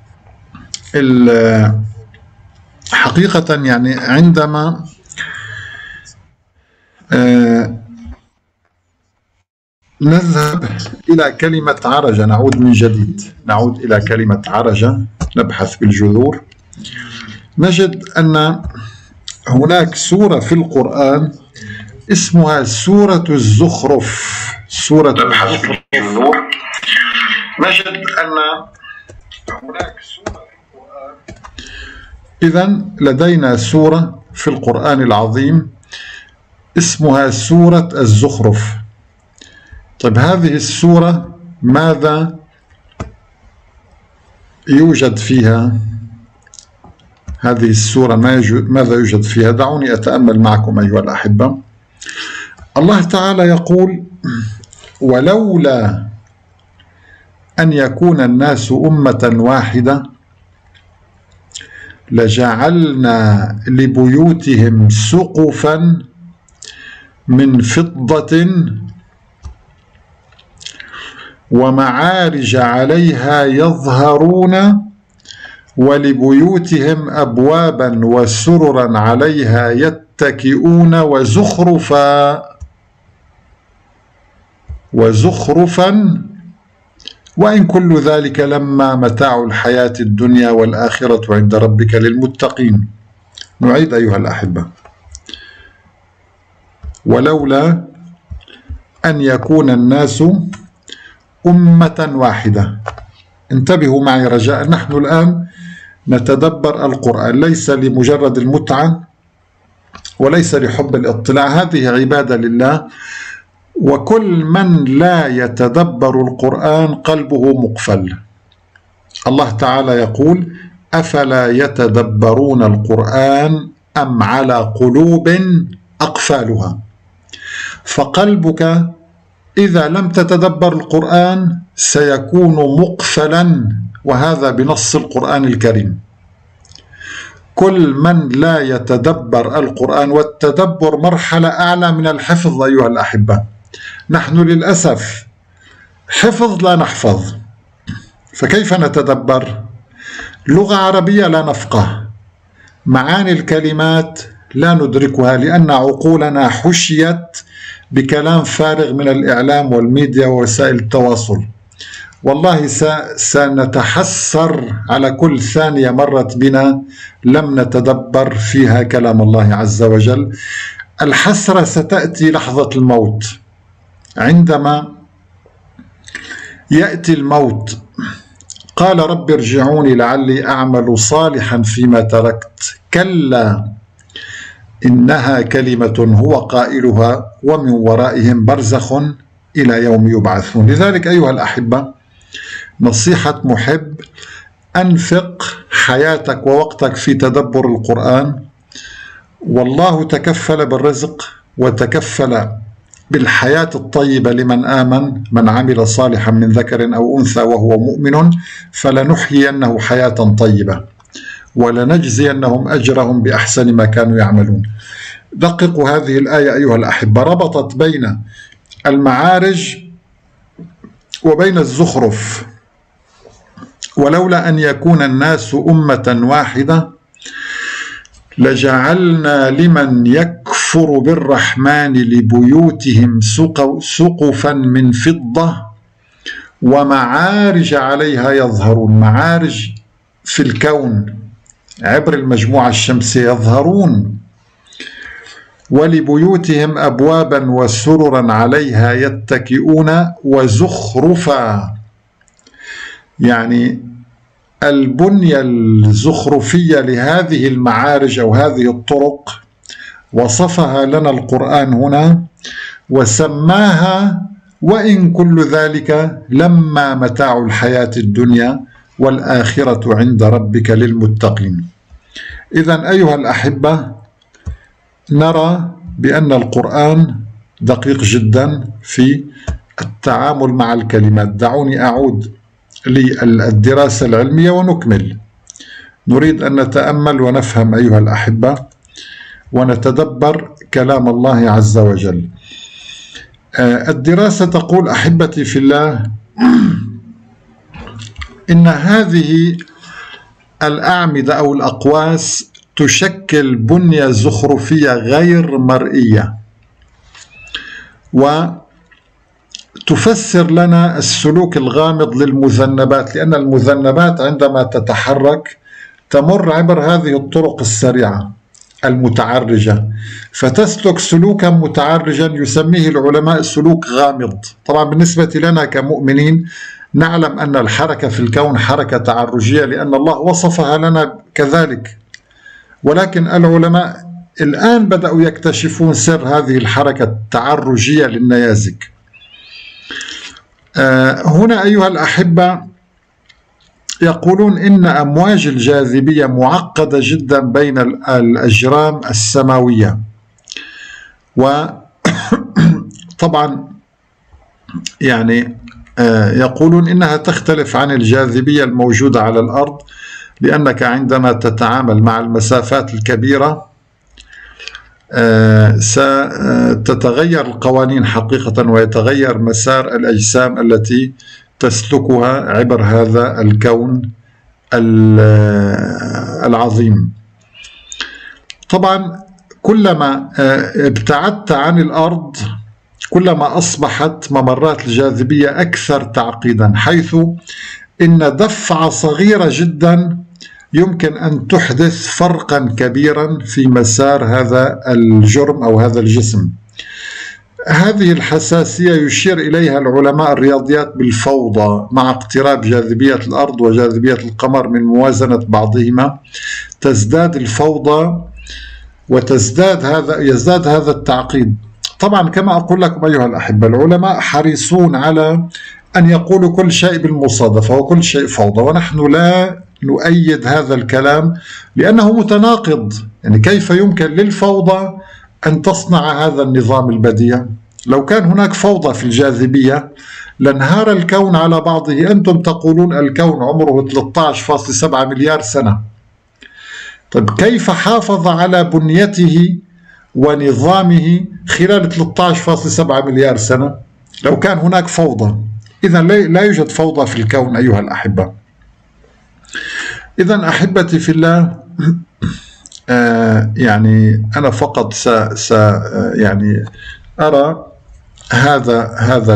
حقيقة يعني عندما نذهب إلى كلمة عرجة، نعود من جديد، نعود إلى كلمة عرجة، نبحث بالجذور، نجد أن هناك سورة في القرآن اسمها سورة الزخرف. سورة الزخرف، نجد أن هناك سورة في القرآن. إذن لدينا سورة في القرآن العظيم اسمها سورة الزخرف. طيب هذه السورة ماذا يوجد فيها؟ هذه السورة ماذا يوجد فيها؟ دعوني أتأمل معكم أيها الأحبة. الله تعالى يقول: ولولا أن يكون الناس أمة واحدة لجعلنا لبيوتهم سقفا من فضة ومعارج عليها يظهرون ولبيوتهم أبوابا وسررا عليها يتكئون وزخرفا وإن كل ذلك لما متاع الحياة الدنيا والآخرة عند ربك للمتقين. نعيد أيها الأحبة: ولولا أن يكون الناس أمة واحدة. انتبهوا معي رجاء، نحن الآن نتدبر القرآن ليس لمجرد المتعة وليس لحب الاطلاع، هذه عبادة لله، وكل من لا يتدبر القرآن قلبه مقفل. الله تعالى يقول: أفلا يتدبرون القرآن أم على قلوب أقفالها. فقلبك إذا لم تتدبر القرآن سيكون مقفلا، وهذا بنص القرآن الكريم. كل من لا يتدبر القرآن، والتدبر مرحلة أعلى من الحفظ أيها الأحبة. نحن للأسف حفظ لا نحفظ، فكيف نتدبر؟ لغة عربية لا نفقه، معاني الكلمات لا ندركها، لأن عقولنا حشيت بكلام فارغ من الإعلام والميديا ووسائل التواصل. والله سنتحسر على كل ثانية مرت بنا لم نتدبر فيها كلام الله عز وجل. الحسرة ستأتي لحظة الموت، عندما يأتي الموت قال رب ارجعوني لعلي أعمل صالحا فيما تركت، كلا إنها كلمة هو قائلها ومن ورائهم برزخ إلى يوم يبعثون. لذلك أيها الأحبة، نصيحة محب: أنفق حياتك ووقتك في تدبر القرآن، والله تكفل بالرزق وتكفل بالحياة الطيبة لمن آمن: من عمل صالحا من ذكر أو أنثى وهو مؤمن فلنحيينه حياة طيبة ولنجزينهم أجرهم بأحسن ما كانوا يعملون. دققوا هذه الآية أيها الأحبة، ربطت بين المعارج وبين الزخرف. ولولا أن يكون الناس أمة واحدة لجعلنا لمن يكفر بالرحمن لبيوتهم سقفا من فضة ومعارج عليها يظهرون. معارج في الكون عبر المجموعة الشمسية يظهرون. ولبيوتهم أبوابا وسررا عليها يتكئون وزخرفا. يعني البنية الزخرفية لهذه المعارج أو هذه الطرق وصفها لنا القرآن هنا وسماها: وإن كل ذلك لما متاع الحياة الدنيا والآخرة عند ربك للمتقين. إذن أيها الأحبة، نرى بأن القرآن دقيق جدا في التعامل مع الكلمات. دعوني أعود للدراسة العلمية ونكمل. نريد أن نتأمل ونفهم أيها الأحبة ونتدبر كلام الله عز وجل. الدراسة تقول أحبتي في الله إن هذه الأعمدة أو الأقواس تشكل بنية زخرفية غير مرئية، وتفسر لنا السلوك الغامض للمذنبات، لأن المذنبات عندما تتحرك تمر عبر هذه الطرق السريعة المتعرجة، فتسلك سلوكا متعرجا يسميه العلماء سلوك غامض. طبعا بالنسبة لنا كمؤمنين نعلم أن الحركة في الكون حركة تعرجية لأن الله وصفها لنا كذلك، ولكن العلماء الآن بدأوا يكتشفون سر هذه الحركة التعرجية للنيازك. هنا أيها الأحبة يقولون إن أمواج الجاذبية معقدة جدا بين الأجرام السماوية، وطبعا يعني يقولون إنها تختلف عن الجاذبية الموجودة على الأرض، لأنك عندما تتعامل مع المسافات الكبيرة ستتغير القوانين حقيقة ويتغير مسار الأجسام التي تسلكها عبر هذا الكون العظيم. طبعا كلما ابتعدت عن الأرض كلما أصبحت ممرات الجاذبية أكثر تعقيدا، حيث إن دفعة صغيرة جدا يمكن أن تحدث فرقا كبيرا في مسار هذا الجرم أو هذا الجسم. هذه الحساسية يشير إليها العلماء الرياضيات بالفوضى مع اقتراب جاذبية الأرض وجاذبية القمر من موازنة بعضهما. تزداد الفوضى يزداد هذا التعقيد. طبعا كما أقول لكم أيها الأحبة، العلماء حريصون على أن يقولوا كل شيء بالمصادفة وكل شيء فوضى، ونحن لا نؤيد هذا الكلام لأنه متناقض. يعني كيف يمكن للفوضى أن تصنع هذا النظام البديع؟ لو كان هناك فوضى في الجاذبية لانهار الكون على بعضه. أنتم تقولون الكون عمره 13.7 مليار سنة، طيب كيف حافظ على بنيته ونظامه خلال 13.7 مليار سنة لو كان هناك فوضى؟ إذن لا يوجد فوضى في الكون أيها الأحبة. إذن أحبتي في الله، يعني أنا فقط يعني أرى هذا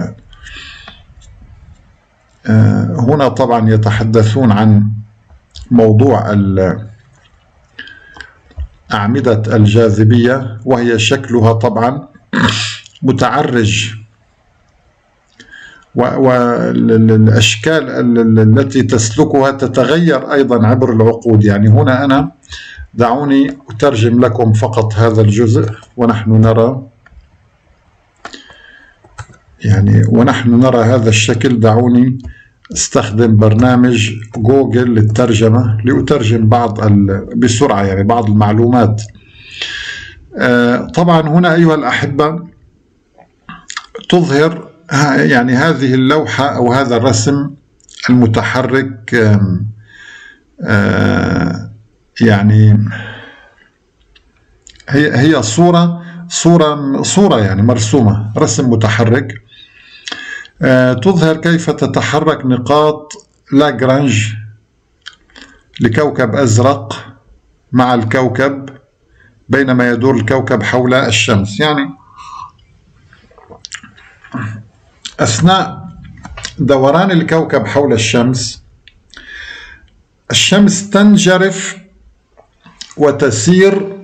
هنا طبعا يتحدثون عن موضوع أعمدة الجاذبية، وهي شكلها طبعا متعرج، والأشكال التي تسلكها تتغير أيضا عبر العقود. يعني هنا أنا دعوني أترجم لكم فقط هذا الجزء، ونحن نرى هذا الشكل. دعوني استخدم برنامج جوجل للترجمة لأترجم بسرعة يعني بعض المعلومات. طبعا هنا أيها الأحبة تظهر يعني هذه اللوحة أو هذا الرسم المتحرك، يعني هي صورة يعني مرسومة، رسم متحرك تظهر كيف تتحرك نقاط لاجرانج لكوكب أزرق مع الكوكب بينما يدور الكوكب حول الشمس. يعني أثناء دوران الكوكب حول الشمس تنجرف وتسير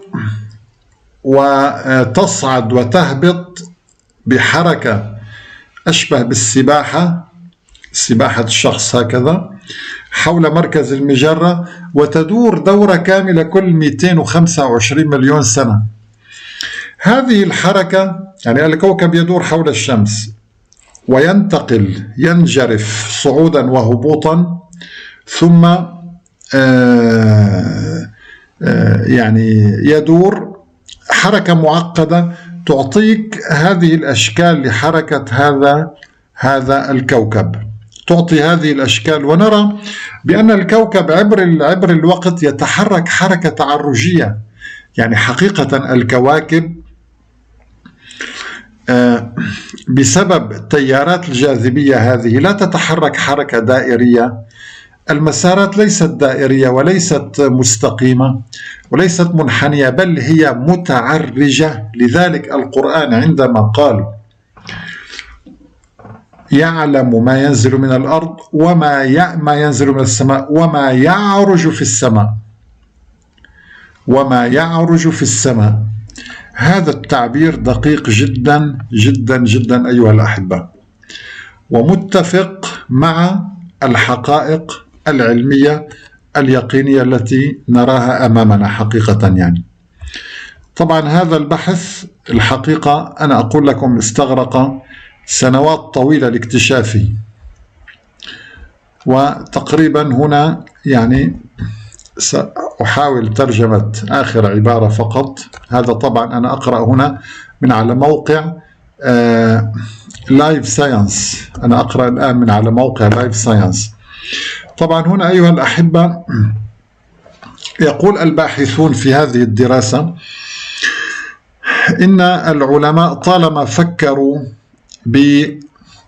وتصعد وتهبط بحركة أشبه بالسباحة، سباحة الشخص هكذا، حول مركز المجرة، وتدور دورة كاملة كل 225 مليون سنة. هذه الحركة يعني الكوكب يدور حول الشمس وينتقل، ينجرف صعودا وهبوطا، ثم يعني يدور حركة معقدة تعطيك هذه الأشكال لحركة هذا الكوكب، تعطي هذه الأشكال. ونرى بأن الكوكب عبر الوقت يتحرك حركة تعرجية. يعني حقيقة الكواكب بسبب تيارات الجاذبية هذه لا تتحرك حركة دائرية، المسارات ليست دائرية وليست مستقيمة وليست منحنية، بل هي متعرجة. لذلك القرآن عندما قال يعلم ما ينزل من الأرض وما ينزل من السماء وما يعرج في السماء، هذا التعبير دقيق جدا جدا جدا أيها الأحبة، ومتفق مع الحقائق العلمية اليقينية التي نراها أمامنا حقيقة. يعني طبعا هذا البحث الحقيقة أنا أقول لكم استغرق سنوات طويلة لاكتشافه، وتقريبا هنا يعني سأحاول ترجمة آخر عبارة فقط. هذا طبعا أنا أقرأ هنا من على موقع لايف ساينس، أنا أقرأ الآن من على موقع لايف ساينس. طبعا هنا أيها الأحبة يقول الباحثون في هذه الدراسة إن العلماء طالما فكروا بأن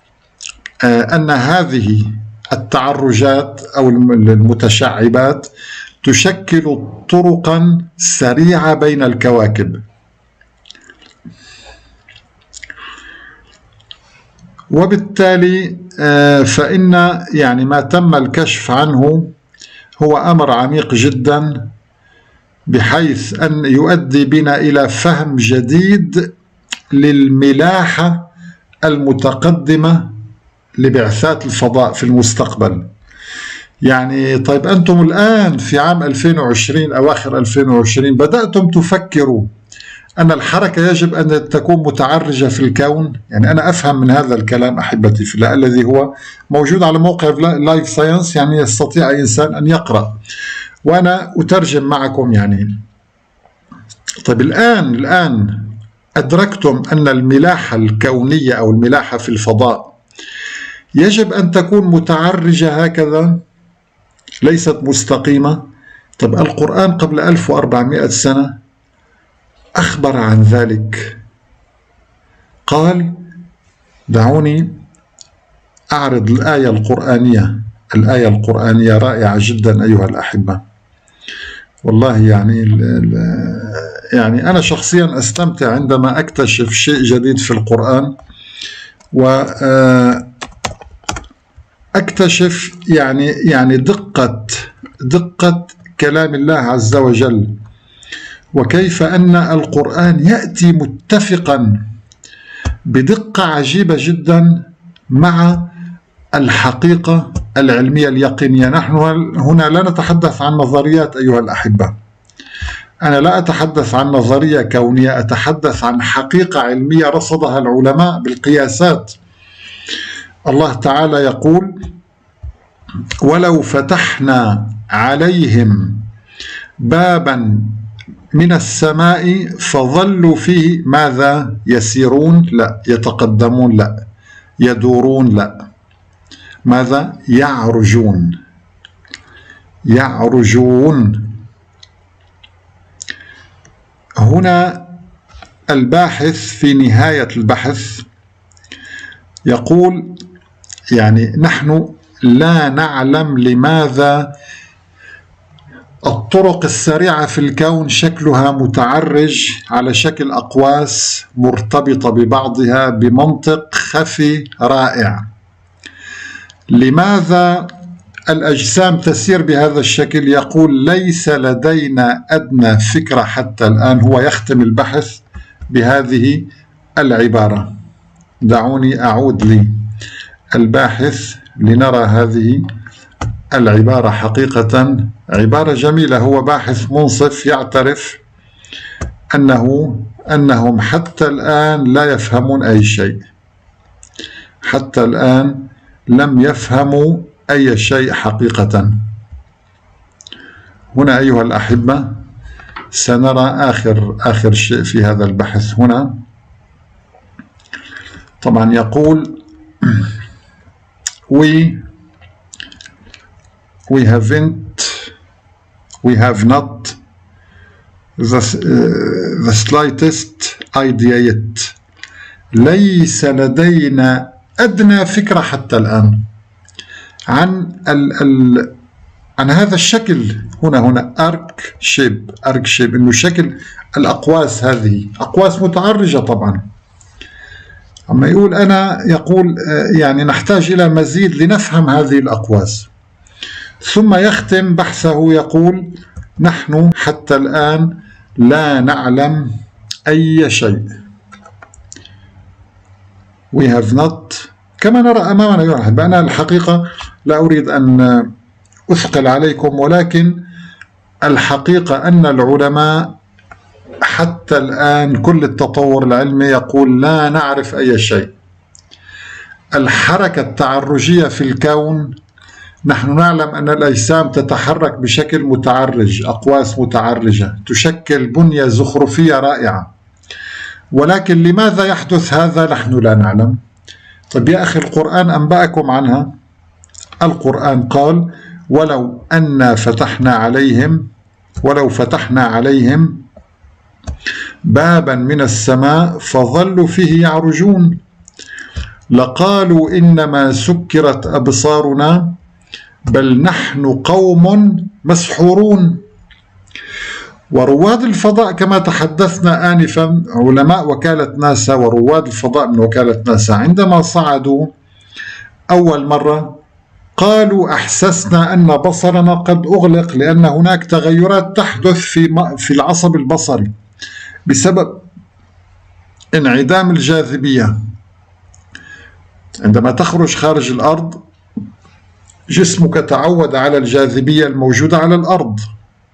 هذه التعرجات أو المتشعبات تشكل طرقا سريعة بين الكواكب، وبالتالي فإن يعني ما تم الكشف عنه هو أمر عميق جدا، بحيث أن يؤدي بنا إلى فهم جديد للملاحة المتقدمة لبعثات الفضاء في المستقبل. يعني طيب أنتم الآن في عام 2020 أواخر 2020 بدأتم تفكروا أن الحركة يجب أن تكون متعرجة في الكون. يعني أنا أفهم من هذا الكلام أحبتي في الله الذي هو موجود على موقع لايف ساينس، يعني يستطيع أي إنسان أن يقرأ وأنا أترجم معكم. يعني طيب الآن أدركتم أن الملاحة الكونية أو الملاحة في الفضاء يجب أن تكون متعرجة هكذا، ليست مستقيمة. طب القرآن قبل 1400 سنة أخبر عن ذلك، قال دعوني أعرض الآية القرآنية. الآية القرآنية رائعة جدا أيها الأحبة، والله يعني أنا شخصيا أستمتع عندما أكتشف شيء جديد في القرآن، وأكتشف يعني دقة كلام الله عز وجل، وكيف أن القرآن يأتي متفقا بدقة عجيبة جدا مع الحقيقة العلمية اليقينية. نحن هنا لا نتحدث عن نظريات أيها الأحبة، أنا لا أتحدث عن نظرية كونية، أتحدث عن حقيقة علمية رصدها العلماء بالقياسات. الله تعالى يقول: ولو فتحنا عليهم بابا من السماء فظلوا فيه ماذا؟ يسيرون؟ لا. يتقدمون؟ لا. يدورون؟ لا. ماذا؟ يعرجون. يعرجون. هنا الباحث في نهاية البحث يقول يعني نحن لا نعلم لماذا الطرق السريعة في الكون شكلها متعرج على شكل أقواس مرتبطة ببعضها بمنطق خفي رائع. لماذا الأجسام تسير بهذا الشكل؟ يقول: ليس لدينا أدنى فكرة حتى الآن. هو يختم البحث بهذه العبارة، دعوني أعود لي الباحث لنرى هذه العبارة. حقيقة عبارة جميلة. هو باحث منصف يعترف أنهم حتى الآن لا يفهمون أي شيء، حتى الآن لم يفهموا أي شيء حقيقة. هنا أيها الأحبة سنرى آخر شيء في هذا البحث. هنا طبعا يقول: we have not the slightest idea yet. ليس لدينا أدنى فكرة حتى الآن عن هذا الشكل. هنا أرك شيب إنه شكل الأقواس، هذه أقواس متعرجة طبعا. أما يقول يعني نحتاج إلى مزيد لنفهم هذه الأقواس. ثم يختم بحثه يقول: نحن حتى الآن لا نعلم أي شيء. we have not. كما نرى أمامنا أيها الأحبة، أنا الحقيقة لا أريد أن أثقل عليكم، ولكن الحقيقة أن العلماء حتى الآن كل التطور العلمي يقول لا نعرف أي شيء. الحركة التعرجية في الكون، نحن نعلم أن الأجسام تتحرك بشكل متعرج، أقواس متعرجة تشكل بنية زخرفية رائعة، ولكن لماذا يحدث هذا نحن لا نعلم. طيب يا أخي، القرآن أنبأكم عنها. القرآن قال: ولو فتحنا عليهم بابا من السماء فظلوا فيه يعرجون لقالوا إنما سكرت أبصارنا بل نحن قوم مسحورون. ورواد الفضاء كما تحدثنا آنفا، علماء وكالة ناسا ورواد الفضاء من وكالة ناسا، عندما صعدوا أول مرة قالوا أحسسنا أن بصرنا قد أغلق، لأن هناك تغيرات تحدث في العصب البصري بسبب انعدام الجاذبية. عندما تخرج خارج الأرض جسمك تعود على الجاذبية الموجودة على الأرض،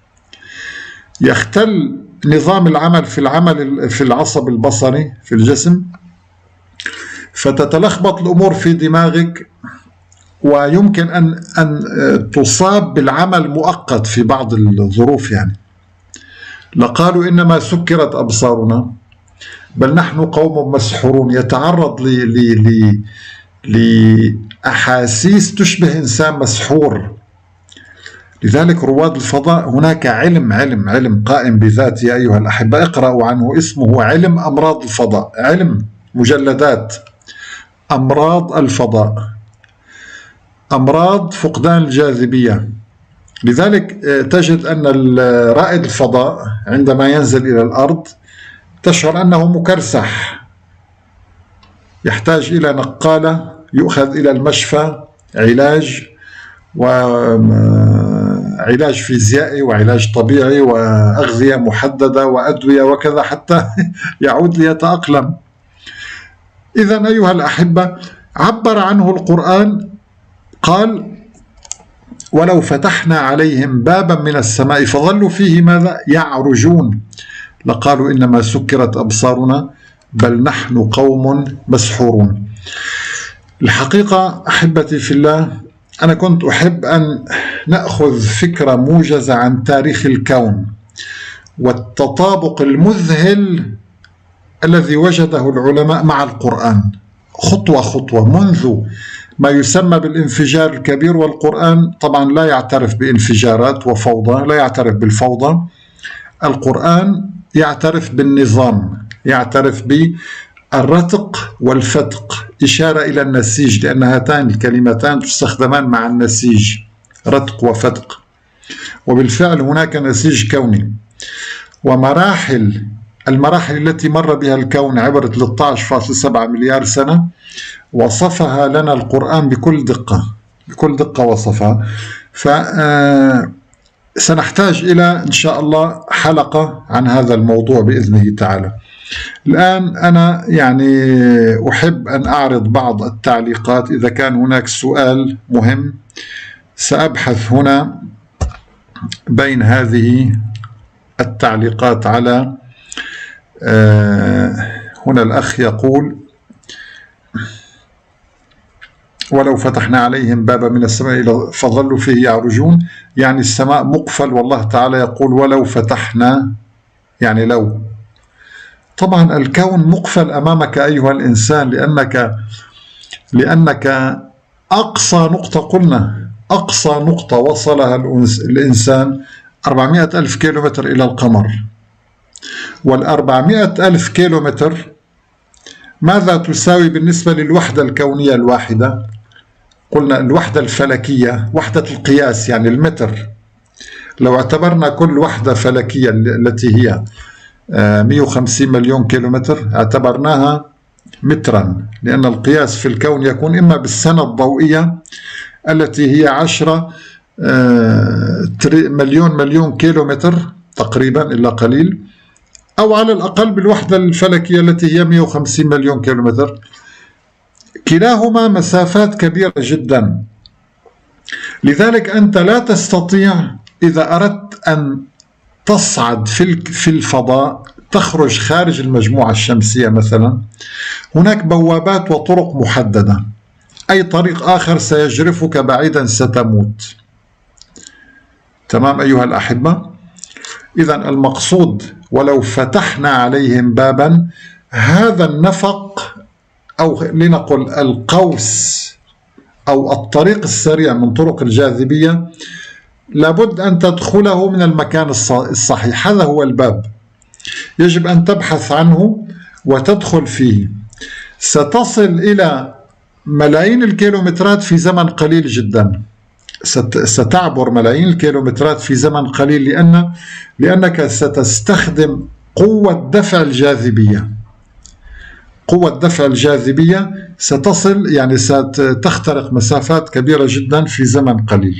يختل نظام العمل في العصب البصري في الجسم، فتتلخبط الأمور في دماغك، ويمكن أن تصاب بالعمل مؤقت في بعض الظروف. يعني لقالوا إنما سكرت أبصارنا بل نحن قوم مسحورون، يتعرض لأحاسيس تشبه إنسان مسحور. لذلك رواد الفضاء هناك علم قائم بذاته أيها الأحبة، اقرأوا عنه، اسمه علم أمراض الفضاء، علم مجلدات أمراض الفضاء، أمراض فقدان الجاذبية. لذلك تجد أن رائد الفضاء عندما ينزل إلى الأرض تشعر أنه مكرسح، يحتاج إلى نقالة، يؤخذ إلى المشفى، علاج فيزيائي وعلاج طبيعي وأغذية محددة وأدوية وكذا حتى يعود ليتأقلم. إذن أيها الأحبة، عبر عنه القرآن، قال: ولو فتحنا عليهم بابا من السماء فظلوا فيه ماذا؟ يعرجون، لقالوا إنما سكرت أبصارنا بل نحن قوم مسحورون. الحقيقة أحبتي في الله، أنا كنت أحب أن نأخذ فكرة موجزة عن تاريخ الكون والتطابق المذهل الذي وجده العلماء مع القرآن خطوة خطوة، منذ ما يسمى بالانفجار الكبير، والقرآن طبعا لا يعترف بانفجارات وفوضى، لا يعترف بالفوضى. القرآن يعترف بالنظام، يعترف بالرتق والفتق، إشارة إلى النسيج، لأن هاتان الكلمتان تستخدمان مع النسيج، رتق وفتق. وبالفعل هناك نسيج كوني، المراحل التي مر بها الكون عبر 13.7 مليار سنة وصفها لنا القرآن بكل دقة وصفها. فسنحتاج إلى إن شاء الله حلقة عن هذا الموضوع بإذنه تعالى. الآن أنا أحب أن أعرض بعض التعليقات، إذا كان هناك سؤال مهم سأبحث هنا بين هذه التعليقات على هنا الأخ يقول: ولو فتحنا عليهم بابا من السماء فظلوا فيه يعرجون، يعني السماء مقفل، والله تعالى يقول ولو فتحنا، يعني لو. طبعا الكون مقفل أمامك أيها الإنسان، لأنك أقصى نقطة، قلنا أقصى نقطة وصلها الإنسان 400,000 كيلومتر إلى القمر. وال400,000 كيلومتر ماذا تساوي بالنسبة للوحدة الكونية الواحدة؟ قلنا الوحدة الفلكية، وحدة القياس يعني المتر. لو اعتبرنا كل وحدة فلكية التي هي 150 مليون كيلومتر اعتبرناها مترا، لأن القياس في الكون يكون إما بالسنة الضوئية التي هي 10 مليون كيلومتر تقريبا إلا قليل، أو على الأقل بالوحدة الفلكية التي هي 150 مليون كيلومتر. كلاهما مسافات كبيرة جدا. لذلك أنت لا تستطيع إذا أردت أن تصعد في الفضاء، تخرج خارج المجموعة الشمسية مثلا، هناك بوابات وطرق محددة، أي طريق آخر سيجرفك بعيدا ستموت. تمام أيها الأحبة؟ إذن المقصود ولو فتحنا عليهم بابا، هذا النفق أو لنقل القوس أو الطريق السريع من طرق الجاذبية لابد أن تدخله من المكان الصحيح، هذا هو الباب، يجب أن تبحث عنه وتدخل فيه. ستصل إلى ملايين الكيلومترات في زمن قليل جدا، ستعبر ملايين الكيلومترات في زمن قليل، لأنك ستستخدم قوة دفع الجاذبية. قوة دفع الجاذبية ستصل ستخترق مسافات كبيرة جدا في زمن قليل.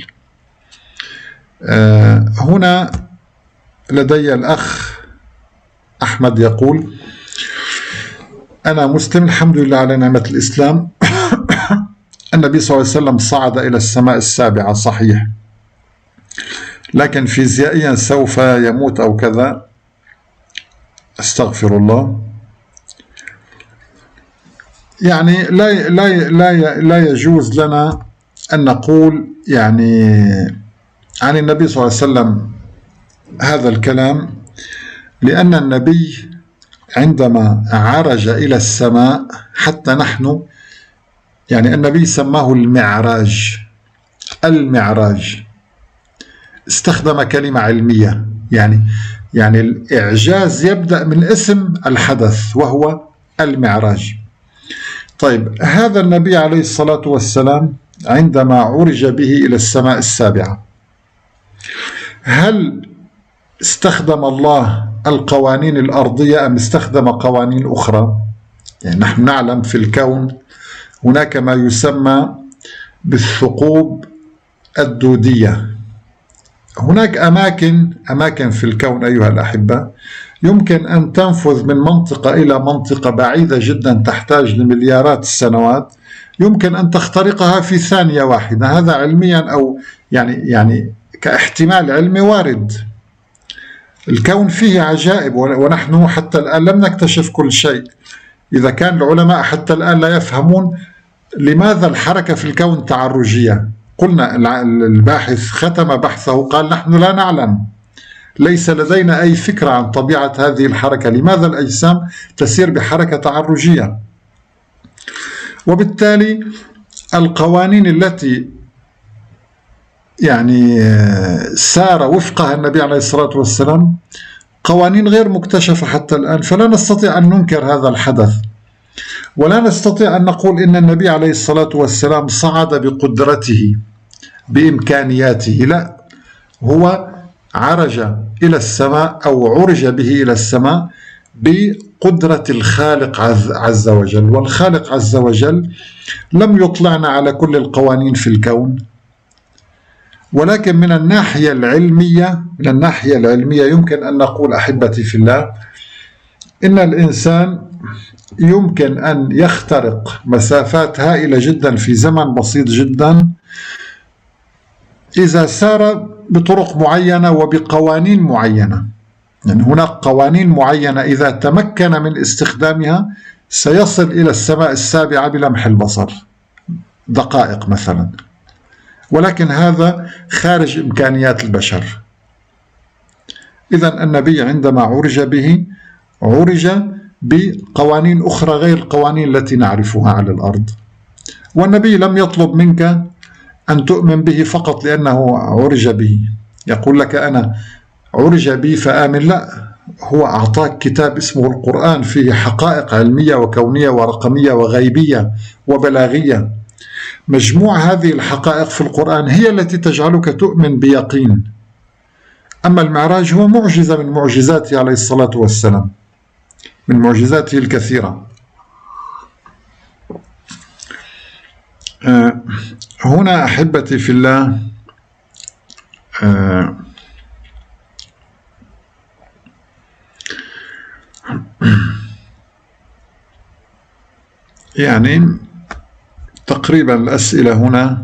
هنا لدي الأخ أحمد يقول: أنا مسلم الحمد لله على نعمة الإسلام. النبي صلى الله عليه وسلم صعد إلى السماء السابعة صحيح، لكن فيزيائيا سوف يموت أو كذا، استغفر الله. لا يجوز لنا أن نقول عن النبي صلى الله عليه وسلم هذا الكلام، لأن النبي عندما عرج إلى السماء حتى نحن النبي سماه المعراج. استخدم كلمة علمية، يعني الإعجاز يبدأ من اسم الحدث وهو المعراج. طيب، هذا النبي عليه الصلاة والسلام عندما عرج به إلى السماء السابعة، هل استخدم الله القوانين الأرضية أم استخدم قوانين أخرى؟ يعني نحن نعلم في الكون هناك ما يسمى بالثقوب الدودية. هناك أماكن في الكون أيها الأحبة يمكن أن تنفذ من منطقة إلى منطقة بعيدة جدا تحتاج لمليارات السنوات، يمكن أن تخترقها في ثانية واحدة. هذا علميا أو يعني كاحتمال علمي وارد. الكون فيه عجائب ونحن حتى الآن لم نكتشف كل شيء. إذا كان العلماء حتى الآن لا يفهمون لماذا الحركة في الكون تعرجية، قلنا الباحث ختم بحثه قال نحن لا نعلم، ليس لدينا أي فكرة عن طبيعة هذه الحركة، لماذا الأجسام تسير بحركة تعرجية. وبالتالي القوانين التي سار وفقها النبي عليه الصلاة والسلام قوانين غير مكتشفة حتى الآن، فلا نستطيع أن ننكر هذا الحدث، ولا نستطيع أن نقول إن النبي عليه الصلاة والسلام صعد بقدرته بإمكانياته. لا، هو عرج إلى السماء أو عرج به إلى السماء بقدرة الخالق عز وجل، والخالق عز وجل لم يطلعنا على كل القوانين في الكون، ولكن من الناحية العلمية يمكن أن نقول أحبتي في الله إن الإنسان يمكن أن يخترق مسافات هائلة جدا في زمن بسيط جدا إذا سار بطرق معينة وبقوانين معينة. يعني هناك قوانين معينة إذا تمكن من استخدامها سيصل إلى السماء السابعة بلمح البصر، دقائق مثلا، ولكن هذا خارج إمكانيات البشر. إذن النبي عندما عرج به عرج بقوانين أخرى غير القوانين التي نعرفها على الأرض، والنبي لم يطلب منك أن تؤمن به فقط لأنه عرج به، يقول لك أنا عرج بي فآمن، لا، هو أعطاك كتاب اسمه القرآن فيه حقائق علمية وكونية ورقمية وغيبية وبلاغية. مجموع هذه الحقائق في القرآن هي التي تجعلك تؤمن بيقين. أما المعراج هو معجزة من معجزاته عليه الصلاة والسلام، من معجزاته الكثيرة. هنا أحبتي في الله تقريبا الأسئلة هنا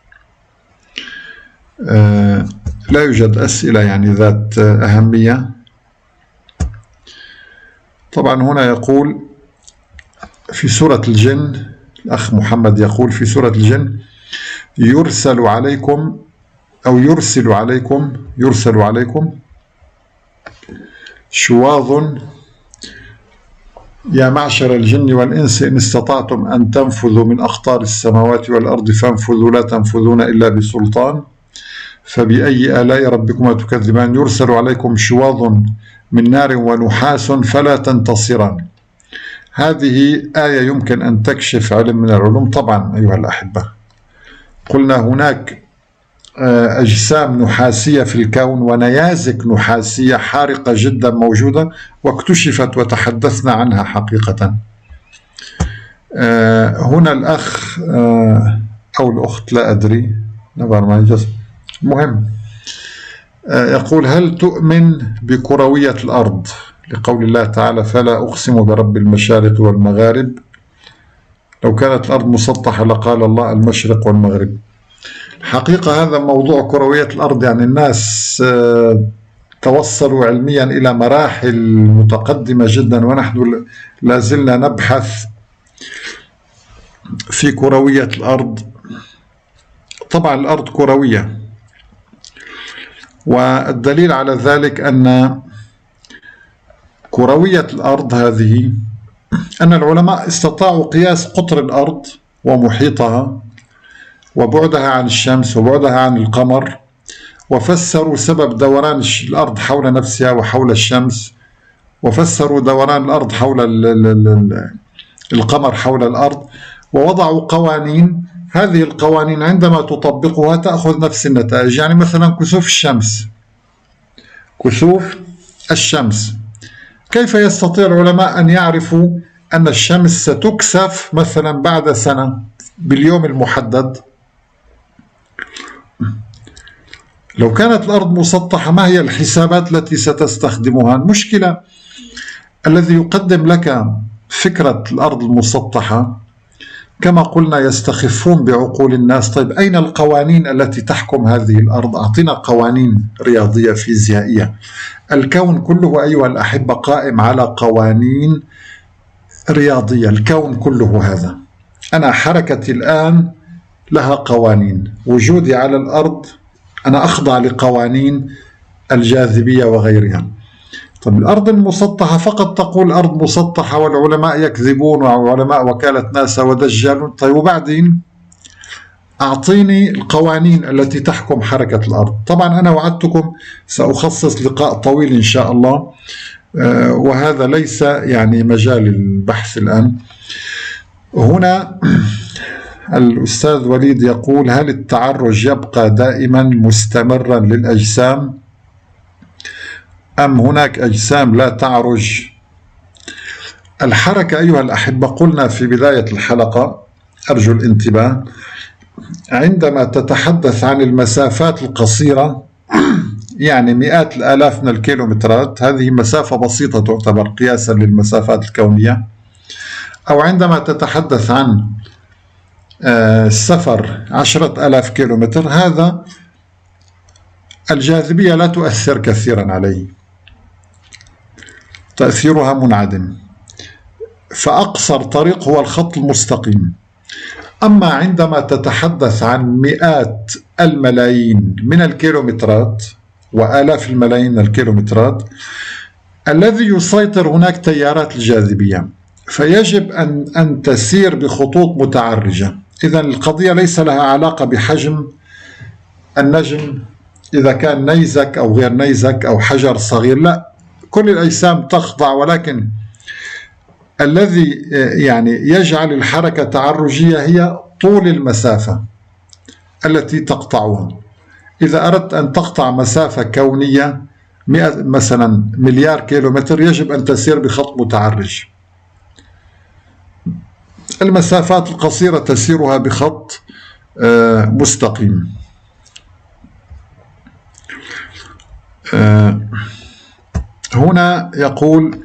لا يوجد أسئلة ذات أهمية. طبعا هنا يقول في سورة الجن، الأخ محمد يقول في سورة الجن يرسل عليكم شواظ يا معشر الجن والإنس إن استطعتم أن تنفذوا من أقطار السماوات والأرض فانفذوا لا تنفذون إلا بسلطان فبأي آلاء ربكما تكذبان يرسل عليكم شواظ من نار ونحاس فلا تنتصران. هذه آية يمكن أن تكشف علم من العلوم. طبعا أيها الأحبة قلنا هناك أجسام نحاسية في الكون ونيازك نحاسية حارقة جدا موجودة واكتشفت وتحدثنا عنها حقيقة. هنا الأخ أو الأخت لا أدري مهم يقول هل تؤمن بكروية الأرض لقول الله تعالى فلا أقسم برب المشارق والمغارب لو كانت الأرض مسطحة لقال الله المشرق والمغرب. حقيقة هذا موضوع كروية الأرض الناس توصلوا علميا إلى مراحل متقدمة جدا ونحن لازلنا نبحث في كروية الأرض. طبعا الأرض كروية، والدليل على ذلك أن كروية الأرض هذه أن العلماء استطاعوا قياس قطر الأرض ومحيطها وبعدها عن الشمس وبعدها عن القمر وفسروا سبب دوران الأرض حول نفسها وحول الشمس، وفسروا دوران الأرض حول القمر حول الأرض، ووضعوا قوانين. هذه القوانين عندما تطبقها تأخذ نفس النتائج. يعني مثلا كسوف الشمس، كيف يستطيع العلماء أن يعرفوا أن الشمس ستكسف مثلا بعد سنة باليوم المحدد؟ لو كانت الأرض مسطحة ما هي الحسابات التي ستستخدمها؟ المشكلة الذي يقدم لك فكرة الأرض المسطحة كما قلنا يستخفون بعقول الناس. طيب أين القوانين التي تحكم هذه الأرض؟ أعطنا قوانين رياضية فيزيائية. الكون كله أيها الأحبة قائم على قوانين رياضية، الكون كله هذا. أنا حركتي الآن لها قوانين، وجودي على الأرض أنا أخضع لقوانين الجاذبية وغيرها. طب الأرض المسطحة فقط تقول أرض مسطحة والعلماء يكذبون وعلماء وكالة ناسا ودجالون. طيب وبعدين أعطيني القوانين التي تحكم حركة الأرض. طبعا أنا وعدتكم سأخصص لقاء طويل إن شاء الله، وهذا ليس يعني مجال البحث الآن. هنا الأستاذ وليد يقول: هل التعرج يبقى دائما مستمرا للأجسام أم هناك أجسام لا تعرج؟ الحركة أيها الأحبة قلنا في بداية الحلقة، أرجو الانتباه، عندما تتحدث عن المسافات القصيرة يعني مئات الآلاف من الكيلومترات، هذه مسافة بسيطة تعتبر قياسا للمسافات الكونية. أو عندما تتحدث عن السفر 10,000 كيلومتر، هذا الجاذبية لا تؤثر كثيرا عليه، تأثيرها منعدم، فأقصر طريق هو الخط المستقيم. أما عندما تتحدث عن مئات الملايين من الكيلومترات وآلاف الملايين من الكيلومترات، الذي يسيطر هناك تيارات الجاذبية، فيجب أن تسير بخطوط متعرجة. إذن القضية ليس لها علاقة بحجم النجم، إذا كان نيزك أو غير نيزك أو حجر صغير، لا، كل الأجسام تخضع، ولكن الذي يعني يجعل الحركة تعرجية هي طول المسافة التي تقطعها. إذا أردت أن تقطع مسافة كونية مثلا مليار كيلومتر، يجب أن تسير بخط متعرج. المسافات القصيرة تسيرها بخط مستقيم. هنا يقول: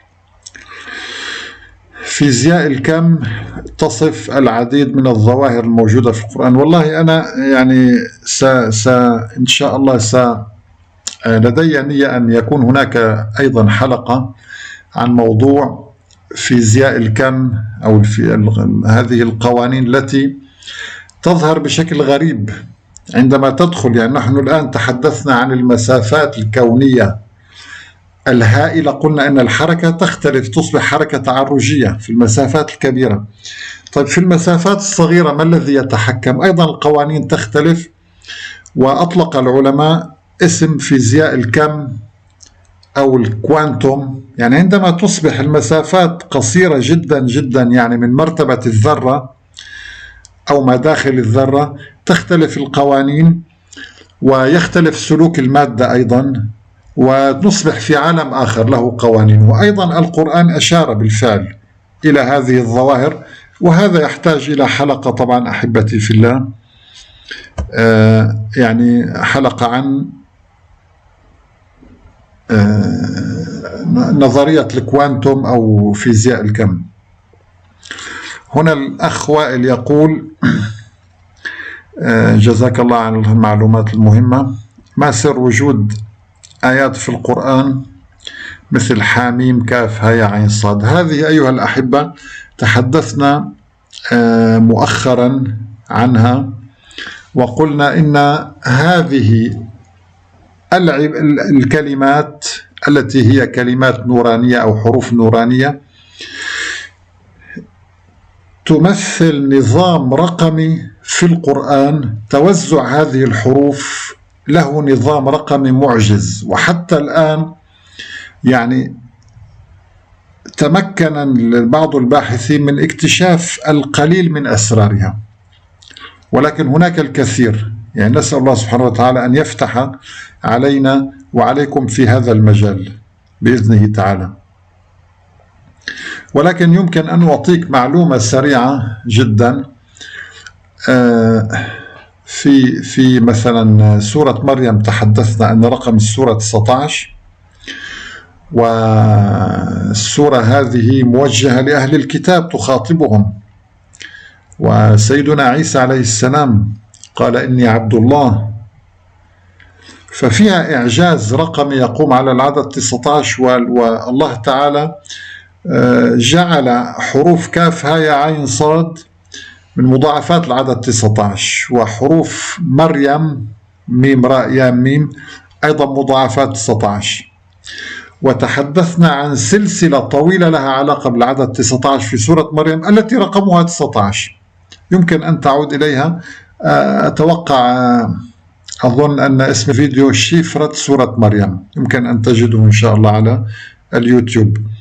فيزياء الكم تصف العديد من الظواهر الموجودة في القرآن. والله أنا يعني إن شاء الله لدي نية أن يكون هناك أيضا حلقة عن موضوع فيزياء الكم أو هذه القوانين التي تظهر بشكل غريب عندما تدخل. يعني نحن الآن تحدثنا عن المسافات الكونية الهائلة، قلنا أن الحركة تختلف، تصبح حركة تعرجية في المسافات الكبيرة. طيب في المسافات الصغيرة ما الذي يتحكم؟ أيضا القوانين تختلف، وأطلق العلماء اسم فيزياء الكم أو الكوانتوم. يعني عندما تصبح المسافات قصيرة جدا جدا، يعني من مرتبة الذرة أو ما داخل الذرة، تختلف القوانين ويختلف سلوك المادة أيضا، ونصبح في عالم آخر له قوانين. وأيضا القرآن أشار بالفعل إلى هذه الظواهر، وهذا يحتاج إلى حلقة طبعا أحبتي في الله، يعني حلقة عن نظرية الكوانتوم أو فيزياء الكم. هنا الأخ وائل يقول: جزاك الله عن المعلومات المهمة، ما سر وجود آيات في القرآن مثل حاميم كاف هاء عين صاد؟ هذه أيها الأحبة تحدثنا مؤخرا عنها، وقلنا إن هذه الكلمات التي هي كلمات نورانية أو حروف نورانية تمثل نظام رقمي في القرآن. توزع هذه الحروف له نظام رقمي معجز، وحتى الآن يعني تمكن بعض الباحثين من اكتشاف القليل من أسرارها، ولكن هناك الكثير. يعني نسأل الله سبحانه وتعالى أن يفتح علينا وعليكم في هذا المجال بإذنه تعالى. ولكن يمكن أن أعطيك معلومة سريعة جدا. في مثلا سورة مريم تحدثنا أن رقم السورة 19، والسورة هذه موجهة لأهل الكتاب تخاطبهم، وسيدنا عيسى عليه السلام قال إني عبد الله، ففيها إعجاز رقمي يقوم على العدد 19. والله تعالى جعل حروف كاف ها يا عين صاد من مضاعفات العدد 19، وحروف مريم ميم راء يا ميم أيضا مضاعفات 19. وتحدثنا عن سلسلة طويلة لها علاقة بالعدد 19 في سورة مريم التي رقمها 19، يمكن أن تعود إليها. أتوقع أظن أن اسم فيديو شفرة سورة مريم، يمكن أن تجده إن شاء الله على اليوتيوب.